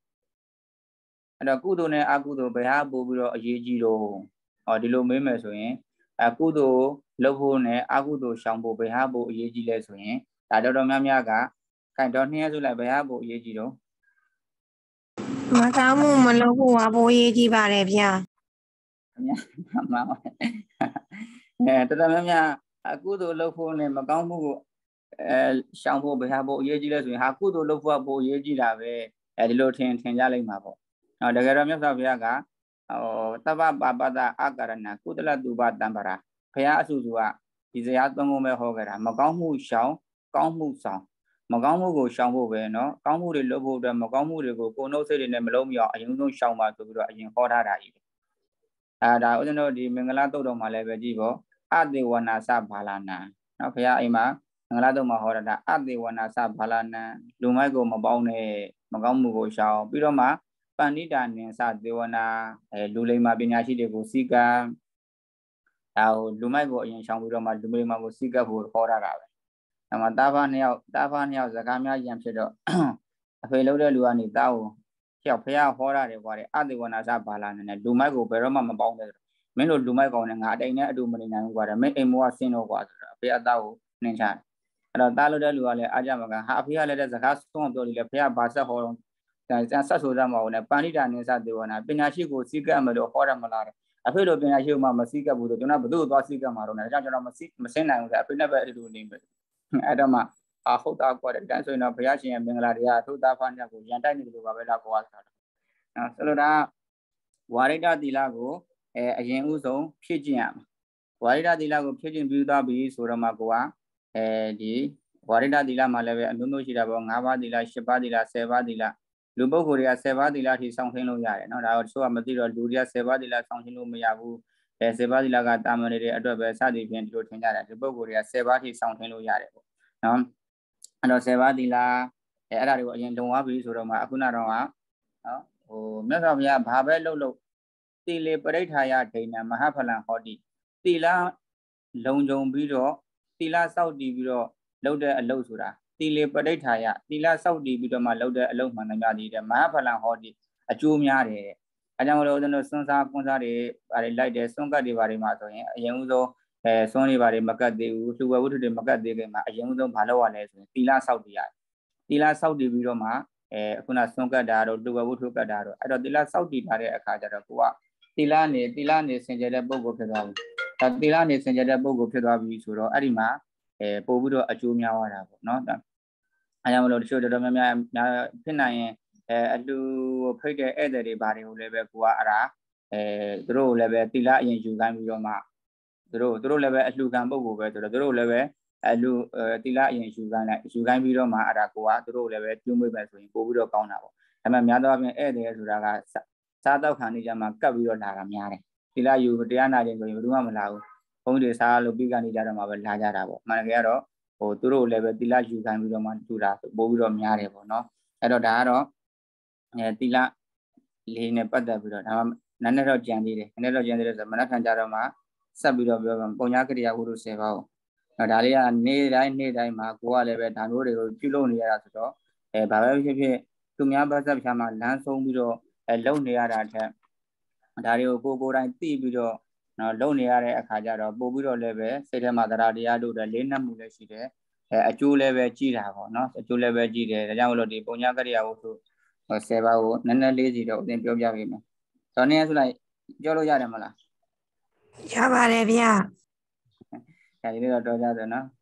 A: အဲ့တော့ကုသိုလ်နဲ့အကုသိုလ်ဘယ်ဟာပို့ပြီးတော့အရေးကြီးတော့ဟောဒီလိုမေးမယ်ဆိုရင် à cú đồ lâu vô này à cú đồ xong bộ về hà bộ gì gì lên rồi tại đó đó mấy mấy cả cái đó nghe rồi lại về hà bộ gì gì đó
B: mà cao mu mà lâu vô à bố gì gì bà đẹp nha
A: mà nè tôi nói nha à cú đồ lâu vô này mà cao mu xong bộ về hà bộ gì gì lên rồi hà cú đồ lâu vô bộ gì gì là về đi lô thiên thiên gia lên mà bộ à để cái đó mấy sao về cả tao ba ba ba ta à cái này cú đồ là du ba tam bara phải à su su à thì giờ tôi ngồi mấy hồ cái đó mà cao mu xong cao mu xong mà cao mu của xong bộ về nó cao mu để lâu vô rồi mà cao mu để của cô nô xây để này mà lâu nhỏ những trong xong mà tôi rồi những khó ra đấy à đó cho nên đi mình là tôi đâu mà lại về gì bộ adiwana sa balana nó phải ai mà người ta đâu mà hỏi là adiwana sa balana đúng mấy cô mà bao này mà cao mu của xong bây giờ mà panita nên sa diwana lưu lên mà bên nhà chị để của sika tao đúng mấy cô những xong bây giờ mà lưu lên mà của sika của khó ra rồi mà ta pha nhau ta pha nhau giờ cam nhau giảm sẽ được phải lâu đấy luôn này tao chọc phải khó ra để qua đấy adiwana sa balana này đúng mấy cô bây giờ mà mà bao này mấy lúc đúng mấy cô này ngã đây nè đúng mình này qua đấy mấy em mua xin nó qua rồi phải tao nên sao rồi ta lâu đấy luôn này aja mà cái hấp phía này giờ khác xong rồi là phải bắt sa hồ cái sát số ra màu này panita nên sa diwana bên nhà chị của sika mà được khó ra mà lại à phải lúc bên nhà chị mà mà sika bù được cho nó bù được đó sika mà rồi này cho nó mà sik mà sen này phải nó phải được điအဲ့တော့မှအခုတော့ကွာတဲ့တန်းဆိုရင်တော့ဘုရားရှင်ရဲ့မင်္ဂလာတရားသုတာဖန်တဲ့ကိုရန်တိုက်နေတယ်လို့ပါပဲလားကိုကဆိုတာနော်ဆိုလိုတာဝါရိတသီလကိုအဲအရင်ဥဆုံးဖြည့်ကျင့်ရမှာဝါရိတသီလကိုဖြည့်ကျင့်ပြီးသွားပြီဆိုတော့မှကိုကအဲဒီဝါရိတသီလမှာလည်းပဲအမျိုးမျိုးရှိတာပေါ့၅ပါးသီလ၈ပါးသီလ၁၀ပါးသီလလူပုဂ္ဂိုလ်တွေက၁၀ပါးသီလထိစောင့်ထင်းလို့ရတယ်နော်ဒါတော့တချို့ကမသိတော့လူတွေက၁၀ပါးသီလစောင့်ထင်းလို့မရဘူးအဲ၁၀ပါးသီလကတာမန်တွေအတွက်ပဲစသည်ဖြင့်ဒီလိုထင်ကြတယ်ဒီပုဂ္ဂိုလ်တွေက၁၀ပါးထိစောင့်ထင်းလို့ရတယ်ပေါ့နော်အဲ့တော့၁၀ပါးသီလအဲအဲ့ဒါတွေကိုအရင်လုံသွားပြီဆိုတော့မှအခုနတော့ကနော်ဟိုမြတ်စွာဘုရားဘာပဲလှုပ်လှုပ်သီလေပရိဋ္ဌာယဒိဏမဟာဖလံဟောတိသီလလုံခြုံပြီးတော့သီလစောင့်တည်ပြီးတော့လုပ်တဲ့အလုပ်ဆိုတာသီလေပရိဋ္ဌာယသီလစောင့်တည်ပြီးတော့မှလုပ်တဲ့အလုပ်မှန်တယ်များတည်တယ်မဟာဖလံဟောတိအကျိုးများတယ်အဲကြောင့်မလို့ဦးဇင်းတို့စွန်းစားကွန်းစားတွေဗါတွေလိုက်တယ်စွန်းကတ်တွေဗါတွေမှာဆိုရင်အရင်ဦးဆုံးအဲစွန်းတွေဗါတွေမကတ်သေးဘူးလှူဝဲဝတ္ထုတွေမကတ်သေးခင်မှာအရင်ဦးဆုံးဘာလုပ်ရလဲဆိုရင်သီလစောင့်တည်ရတယ်သီလစောင့်တည်ပြီးတော့မှအဲခုနစွန်းကတ်တာတော့လှူဝဲဝတ္ထုကတ်တာတော့အဲ့တော့သီလစောင့်တည်ထားတဲ့အခါကျတော့ကိုကသီလနေသီလနေစင်ကြယ်တဲ့ပုဂ္ဂိုလ်ဖြစ်သွားပြီဒါသီလနေစင်ကြယ်တဲ့ပုဂ္ဂိုလ်ဖြစ်သွားပြီဆိုတော့အဲ့ဒီမှာအဲပို့ပြီးတော့အကျိုးများသွားတာပေါ့နော်အဲကြောင့်မလို့တချို့တော်တော်များများဖြစ်နိုင်ရင်အဲအလှူဖိတ်တဲ့ဧည့်သည်တွေဘာတွေကိုလည်းပဲကိုကအဲ့ဒါအဲသူတို့လည်းပဲသီလအရင်ယူခိုင်းပြီးတော့မှသူတို့သူတို့လည်းပဲအလှူခံပုဂ္ဂိုလ်ပဲဆိုတော့သူတို့လည်းပဲအလှူသီလအရင်ယူခိုင်းလိုက်ယူခိုင်းပြီးတော့မှအဲ့ဒါကိုကသူတို့လည်းပဲပြုံးမွေးပဲဆိုရင်ပို့ပြီးတော့ကောင်းတာပေါ့ဒါပေမဲ့များသောအားဖြင့်ဧည့်သည်ဆိုတာကစားတော့ခံနေကြမှာကပ်ပြီးတော့လာတာများတယ်သီလယူတရားနာခြင်းဆိုရင်ဘယ်သူမှမလာဘူးဘုန်းကြီးတွေစားလို့ပြီးကနေကြတော့မှပဲလာကြတာပေါ့မှန်တယ်ကတော့ဟိုသူတို့လည်းပဲသီလယူခိုင်းပြီးတော့မှတူတာပို့ပြီးတော့များတယ်ပေါ့နော်အဲ့တော့ဒါကတော့အဲသီလလေးနဲ့ပတ်သက်ပြီးတော့ဒါမှနည်းနည်းတော့ကြံသေးတယ်နည်းနည်းတော့ကြံသေးတယ်ဆိုမနက်ဖြန်ကြတော့မှဆက်ပြီးတော့ပြောပါပုံညာကရိယာဝုဒ္ဓဆယ်ပါးကိုဒါလေးကနေ့တိုင်းနေ့တိုင်းမှာကိုကလည်းပဲဒါမျိုးတွေကိုပြုလုပ်နေရတာဆိုတော့အဲဘာပဲဖြစ်ဖြစ်သူများဘက်ဆက်ဖြာမှာလမ်းဆုံးပြီးတော့အဲလုံနေရတာတဲ့ဒါတွေကိုကိုကိုယ်တိုင်သိပြီးတော့နော်လုံနေရတဲ့အခါကျတော့ပို့ပြီးတော့လည်းပဲစိတ်ထဲမှာတရားတရားတို့လည်းလေးနက်မှုလည်းရှိတယ်အဲအကျိုးလည်းပဲကြည်တာပေါ့နော်အကျိုးလည်းပဲကြည်တယ်ဒါကြောင့်မလို့ဒီပုံညာကရိယာဝုဒ္ဓဆယ်ပါးကိုနည်းနည်းလေးစီတော့အရင်ပြောပြပေးမယ်။တော်နေဆိုလိုက်ပြောလို့ရတယ်မလား။
B: ရပါတယ်ဗျာ
A: ။ဒါကြီးတော့တော်ကြတယ်နော်။